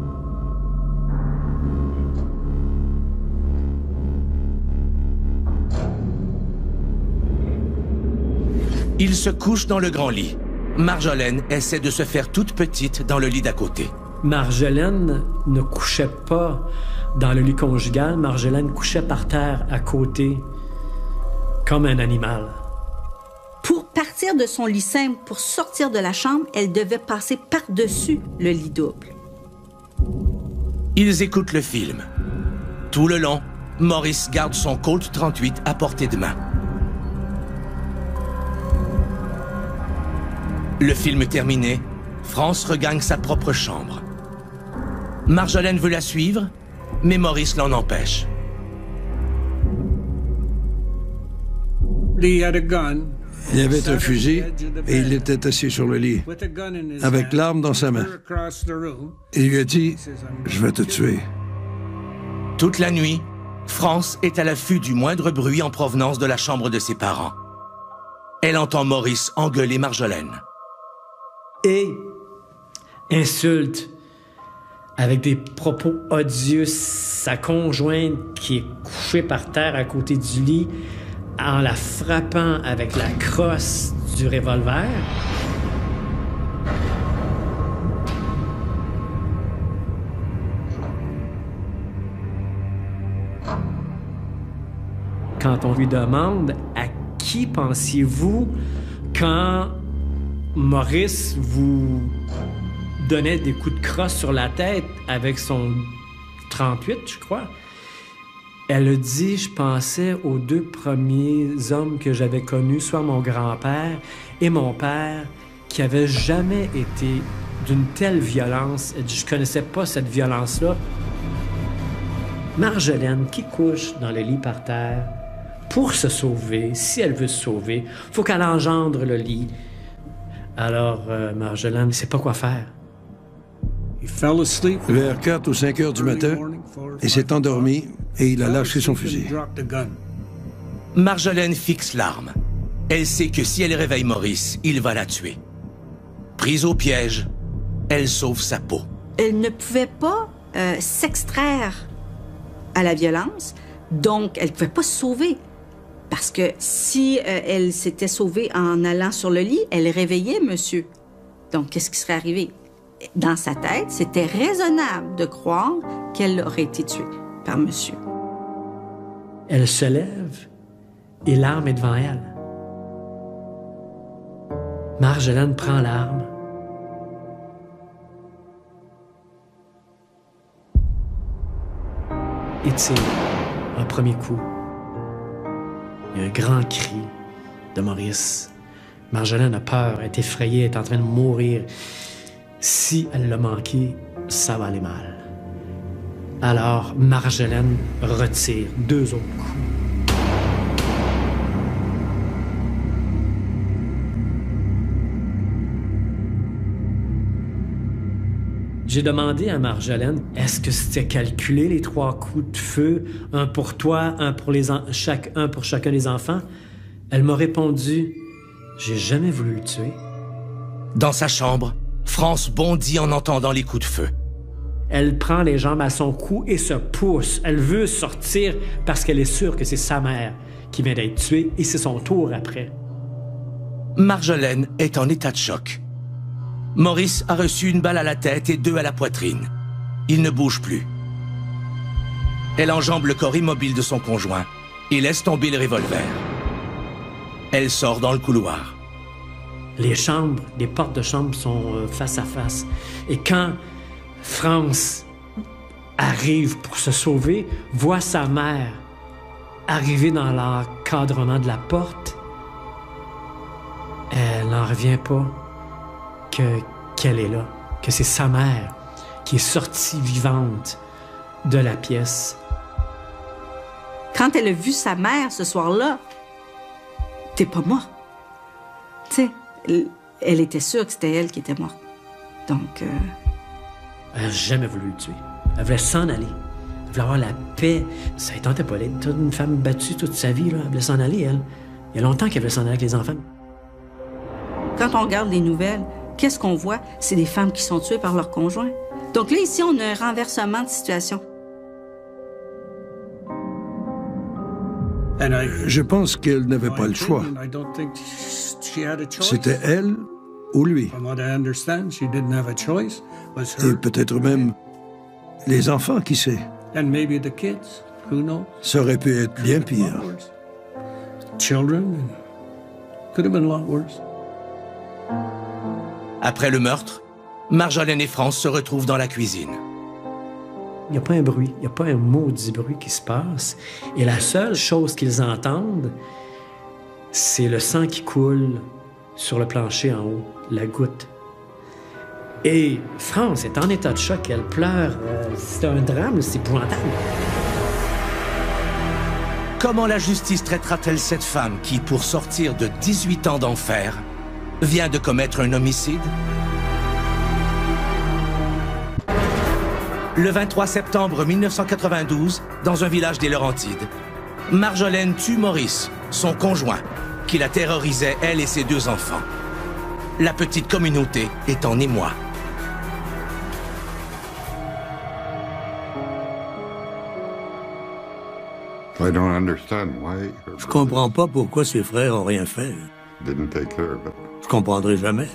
A: Ils se couchent dans le grand lit. Marjolaine essaie de se faire toute petite dans le lit d'à côté.
J: Marjolaine ne couchait pas dans le lit conjugal. Marjolaine couchait par terre à côté, comme un animal.
L: Pour partir de son lit simple, pour sortir de la chambre, elle devait passer par-dessus le lit double.
A: Ils écoutent le film. Tout le long, Maurice garde son Colt trente-huit à portée de main. Le film terminé, France regagne sa propre chambre. Marjolaine veut la suivre, mais Maurice l'en empêche.
K: Il y avait un fusil et il était assis sur le lit, avec l'arme dans sa main. Il lui a dit « Je vais te tuer ».
A: Toute la nuit, France est à l'affût du moindre bruit en provenance de la chambre de ses parents. Elle entend Maurice engueuler Marjolaine.
J: Et insulte avec des propos odieux sa conjointe qui est couchée par terre à côté du lit en la frappant avec la crosse du revolver. Quand on lui demande à qui pensiez-vous quand Maurice vous donnait des coups de crosse sur la tête avec son trente-huit, je crois. Elle a dit, je pensais aux deux premiers hommes que j'avais connus, soit mon grand-père et mon père, qui n'avaient jamais été d'une telle violence. Elle dit, je connaissais pas cette violence-là. Marjolaine, qui couche dans le lit par terre, pour se sauver, si elle veut se sauver, il faut qu'elle engendre le lit. Alors, euh, Marjolaine ne sait pas quoi faire.
K: Vers quatre ou cinq heures du matin, il s'est endormi et il a lâché son fusil.
A: Marjolaine fixe l'arme. Elle sait que si elle réveille Maurice, il va la tuer. Prise au piège, elle sauve sa peau.
L: Elle ne pouvait pas euh, s'extraire à la violence, donc elle ne pouvait pas se sauver. Parce que si euh, elle s'était sauvée en allant sur le lit, elle réveillait monsieur. Donc, qu'est-ce qui serait arrivé? Dans sa tête, c'était raisonnable de croire qu'elle aurait été tuée par monsieur.
J: Elle se lève et l'arme est devant elle. Marjolaine prend l'arme. Et tire un premier coup. Il y a un grand cri de Maurice. Marjolaine a peur, est effrayée, est en train de mourir. Si elle l'a manqué, ça va aller mal. Alors, Marjolaine retire deux autres coups. J'ai demandé à Marjolaine, est-ce que c'était calculé les trois coups de feu, un pour toi, un pour, les en... chaque... un pour chacun des enfants? Elle m'a répondu, j'ai jamais voulu le tuer.
A: Dans sa chambre, France bondit en entendant les coups de feu.
J: Elle prend les jambes à son cou et se pousse. Elle veut sortir parce qu'elle est sûre que c'est sa mère qui vient d'être tuée et c'est son tour après.
A: Marjolaine est en état de choc. Maurice a reçu une balle à la tête et deux à la poitrine. Il ne bouge plus. Elle enjambe le corps immobile de son conjoint et laisse tomber le revolver. Elle sort dans le couloir.
J: Les chambres, les portes de chambre sont euh, face à face. Et quand France arrive pour se sauver, voit sa mère arriver dans l'encadrement de la porte, elle n'en revient pas que, qu'elle est là, que c'est sa mère qui est sortie vivante de la pièce.
L: Quand elle a vu sa mère ce soir-là, t'es pas mort. Tu sais, elle, elle était sûre que c'était elle qui était morte. Donc... Euh...
J: Elle n'a jamais voulu le tuer. Elle voulait s'en aller. Elle voulait avoir la paix. Ça ne tentait pas d'être une femme battue toute sa vie. Là. Elle voulait s'en aller, elle. Il y a longtemps qu'elle voulait s'en aller avec les enfants.
L: Quand on regarde les nouvelles, qu'est-ce qu'on voit? C'est des femmes qui sont tuées par leur conjoint. Donc là, ici, on a un renversement de situation.
K: Je pense qu'elle n'avait pas le choix. C'était elle ou lui. Et peut-être même les enfants, qui sait. Ça aurait pu être bien pire.
A: Après le meurtre, Marjolaine et France se retrouvent dans la cuisine.
J: Il n'y a pas un bruit, il n'y a pas un maudit bruit qui se passe. Et la seule chose qu'ils entendent, c'est le sang qui coule sur le plancher en haut, la goutte. Et France est en état de choc, elle pleure. Euh, c'est un drame, c'est épouvantable.
A: Comment la justice traitera-t-elle cette femme qui, pour sortir de dix-huit ans d'enfer, vient de commettre un homicide? Le vingt-trois septembre mille neuf cent quatre-vingt-douze, dans un village des Laurentides, Marjolaine tue Maurice, son conjoint, qui la terrorisait, elle et ses deux enfants. La petite communauté est en émoi.
M: Je comprends pas pourquoi ses frères ont rien fait. Je comprendrai jamais.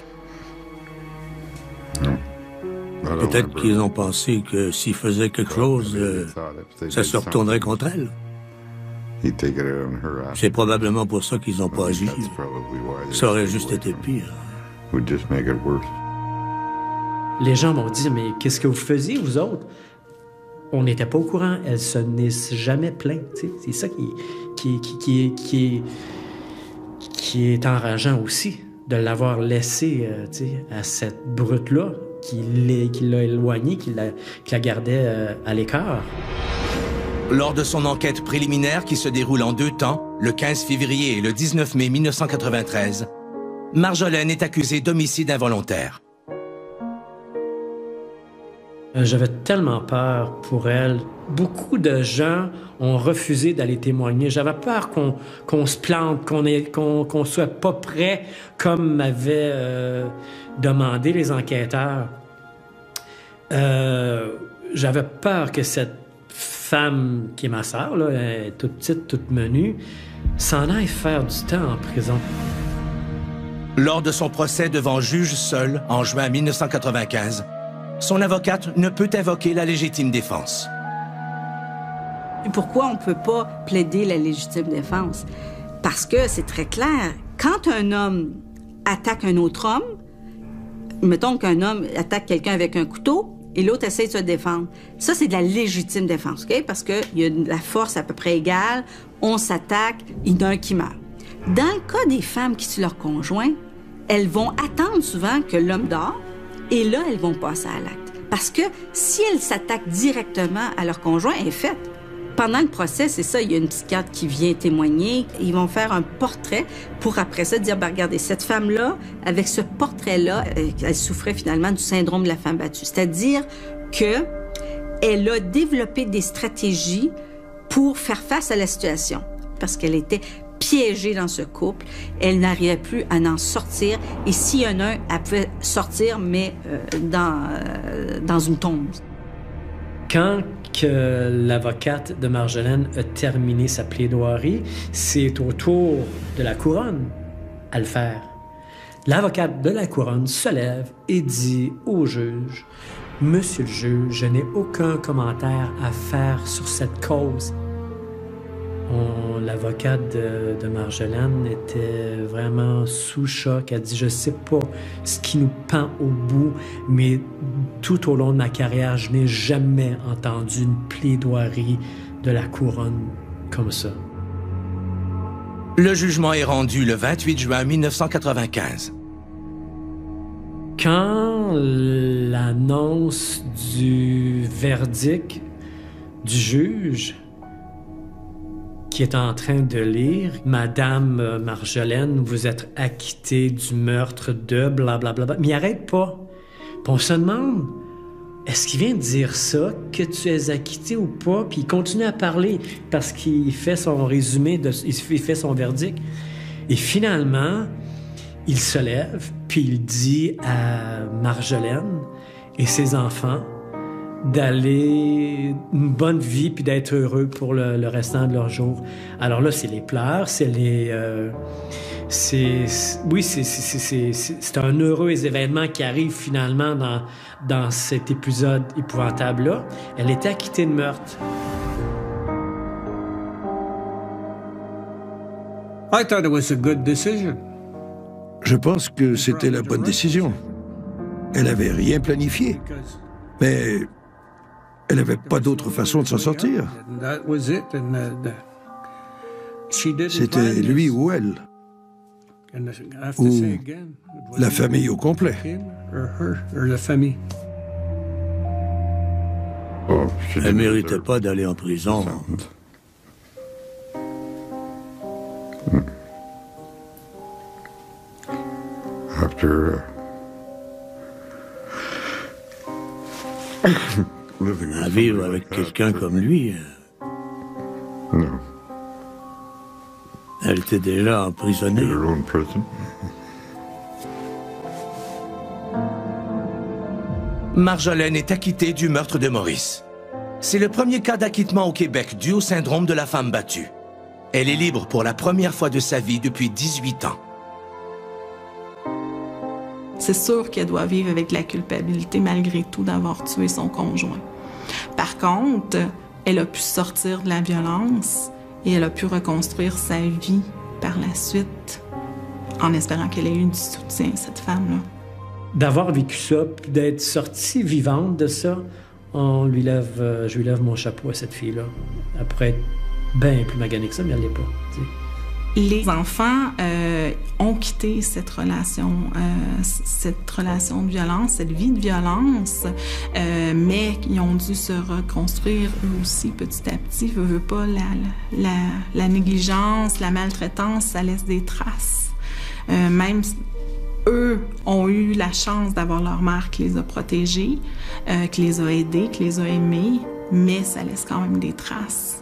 M: Peut-être qu'ils ont pensé que s'ils faisaient quelque chose, euh, ça se retournerait contre elle. C'est probablement pour ça qu'ils n'ont pas agi. Ça aurait juste été pire.
J: Les gens m'ont dit, mais qu'est-ce que vous faisiez, vous autres? On n'était pas au courant. Elle se n'est jamais plainte. C'est ça qui, qui, qui, qui, qui, est, qui est enrageant aussi, de l'avoir laissé euh, à cette brute-là, qui l'a éloignée, qui la, qui la gardait euh, à l'écart.
A: Lors de son enquête préliminaire qui se déroule en deux temps, le quinze février et le dix-neuf mai mille neuf cent quatre-vingt-treize, Marjolaine est accusée d'homicide involontaire.
J: J'avais tellement peur pour elle. Beaucoup de gens ont refusé d'aller témoigner. J'avais peur qu'on qu'on se plante, qu'on qu'on qu'on soit pas prêt comme m'avaient euh, demandé les enquêteurs. Euh, J'avais peur que cette femme, qui est ma sœur, là, elle est toute petite, toute menue, s'en aille faire du temps en prison.
A: Lors de son procès devant juge seul, en juin mille neuf cent quatre-vingt-quinze, son avocate ne peut invoquer la légitime défense.
L: Et pourquoi on ne peut pas plaider la légitime défense? Parce que c'est très clair. Quand un homme attaque un autre homme, mettons qu'un homme attaque quelqu'un avec un couteau et l'autre essaie de se défendre. Ça, c'est de la légitime défense, OK? Parce qu'il y a de la force à peu près égale, on s'attaque, il y en a un qui meurt. Dans le cas des femmes qui tuent leur conjoint, elles vont attendre souvent que l'homme dort et là, elles vont passer à l'acte. Parce que si elles s'attaquent directement à leur conjoint, elle est faite. Pendant le procès, c'est ça, il y a une psychiatre qui vient témoigner. Ils vont faire un portrait pour après ça dire, ben, regardez, cette femme-là, avec ce portrait-là, elle souffrait finalement du syndrome de la femme battue. C'est-à-dire que elle a développé des stratégies pour faire face à la situation. Parce qu'elle était piégée dans ce couple, elle n'arrivait plus à en sortir. Et s'il y en a un, elle pouvait sortir, mais euh, dans, euh, dans une tombe.
J: Quand que l'avocate de Marjolaine a terminé sa plaidoirie, c'est au tour de la couronne à le faire. L'avocate de la couronne se lève et dit au juge, « Monsieur le juge, je n'ai aucun commentaire à faire sur cette cause. » L'avocate de, de Marjolaine était vraiment sous choc. Elle dit, je sais pas ce qui nous pend au bout, mais tout au long de ma carrière, je n'ai jamais entendu une plaidoirie de la couronne comme ça.
A: Le jugement est rendu le vingt-huit juin mille neuf cent quatre-vingt-quinze.
J: Quand l'annonce du verdict du juge qui est en train de lire, « Madame Marjolaine, vous êtes acquittée du meurtre de blablabla. » Mais il n'arrête pas. Puis on se demande, est-ce qu'il vient de dire ça, que tu es acquittée ou pas? Puis il continue à parler parce qu'il fait son résumé, de, il fait son verdict. Et finalement, il se lève, puis il dit à Marjolaine et ses enfants d'aller une bonne vie puis d'être heureux pour le, le restant de leur jour. Alors là, c'est les pleurs, c'est les... Euh, c'est, oui, c'est, c'est, c'est, c'est, c'est un heureux événement qui arrive finalement dans, dans cet épisode épouvantable-là. Elle était acquittée de meurtre.
K: I thought it was a good decision. Je pense que c'était la bonne décision. Elle n'avait rien planifié. Mais elle n'avait pas d'autre façon de s'en sortir. C'était lui ou elle. Ou la famille au complet.
M: Elle ne méritait pas d'aller en prison.
N: After
M: à vivre avec quelqu'un comme lui.
N: Non.
M: Elle était déjà emprisonnée.
A: Marjolaine est acquittée du meurtre de Maurice. C'est le premier cas d'acquittement au Québec dû au syndrome de la femme battue. Elle est libre pour la première fois de sa vie depuis dix-huit ans.
I: C'est sûr qu'elle doit vivre avec la culpabilité malgré tout d'avoir tué son conjoint. Par contre, elle a pu sortir de la violence et elle a pu reconstruire sa vie par la suite en espérant qu'elle ait eu du soutien, cette femme-là.
J: D'avoir vécu ça, puis d'être sortie vivante de ça, on lui lève, euh, je lui lève mon chapeau à cette fille-là. Elle pourrait être bien plus maganée que ça, mais elle l'est pas. T'sais.
I: Les enfants euh, ont quitté cette relation, euh, cette relation de violence, cette vie de violence, euh, mais ils ont dû se reconstruire eux aussi petit à petit. Veux, veux pas, la, la, la négligence, la maltraitance, ça laisse des traces. Euh, même eux ont eu la chance d'avoir leur mère qui les a protégés, euh, qui les a aidés, qui les a aimés, mais ça laisse quand même des traces.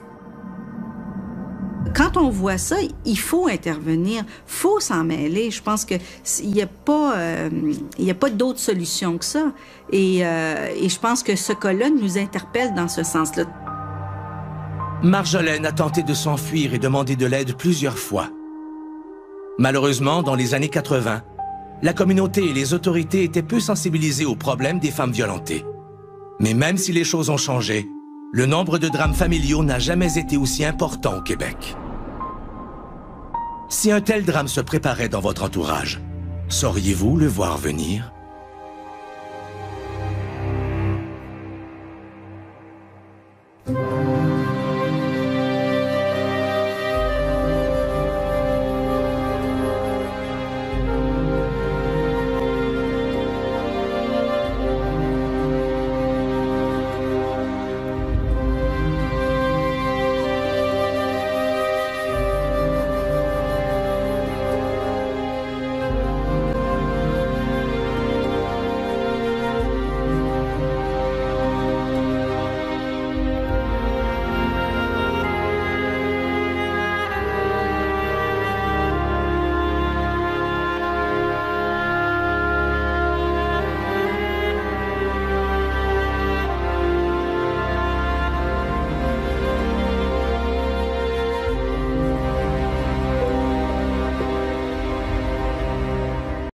L: Quand on voit ça, il faut intervenir, il faut s'en mêler. Je pense qu'il n'y a pas, euh, il y a pas d'autre solution que ça. Et, euh, et je pense que ce cas-là nous interpelle dans ce sens-là.
A: Marjolaine a tenté de s'enfuir et demandé de l'aide plusieurs fois. Malheureusement, dans les années quatre-vingt, la communauté et les autorités étaient peu sensibilisées aux problèmes des femmes violentées. Mais même si les choses ont changé, le nombre de drames familiaux n'a jamais été aussi important au Québec. Si un tel drame se préparait dans votre entourage, Sauriez-vous le voir venir?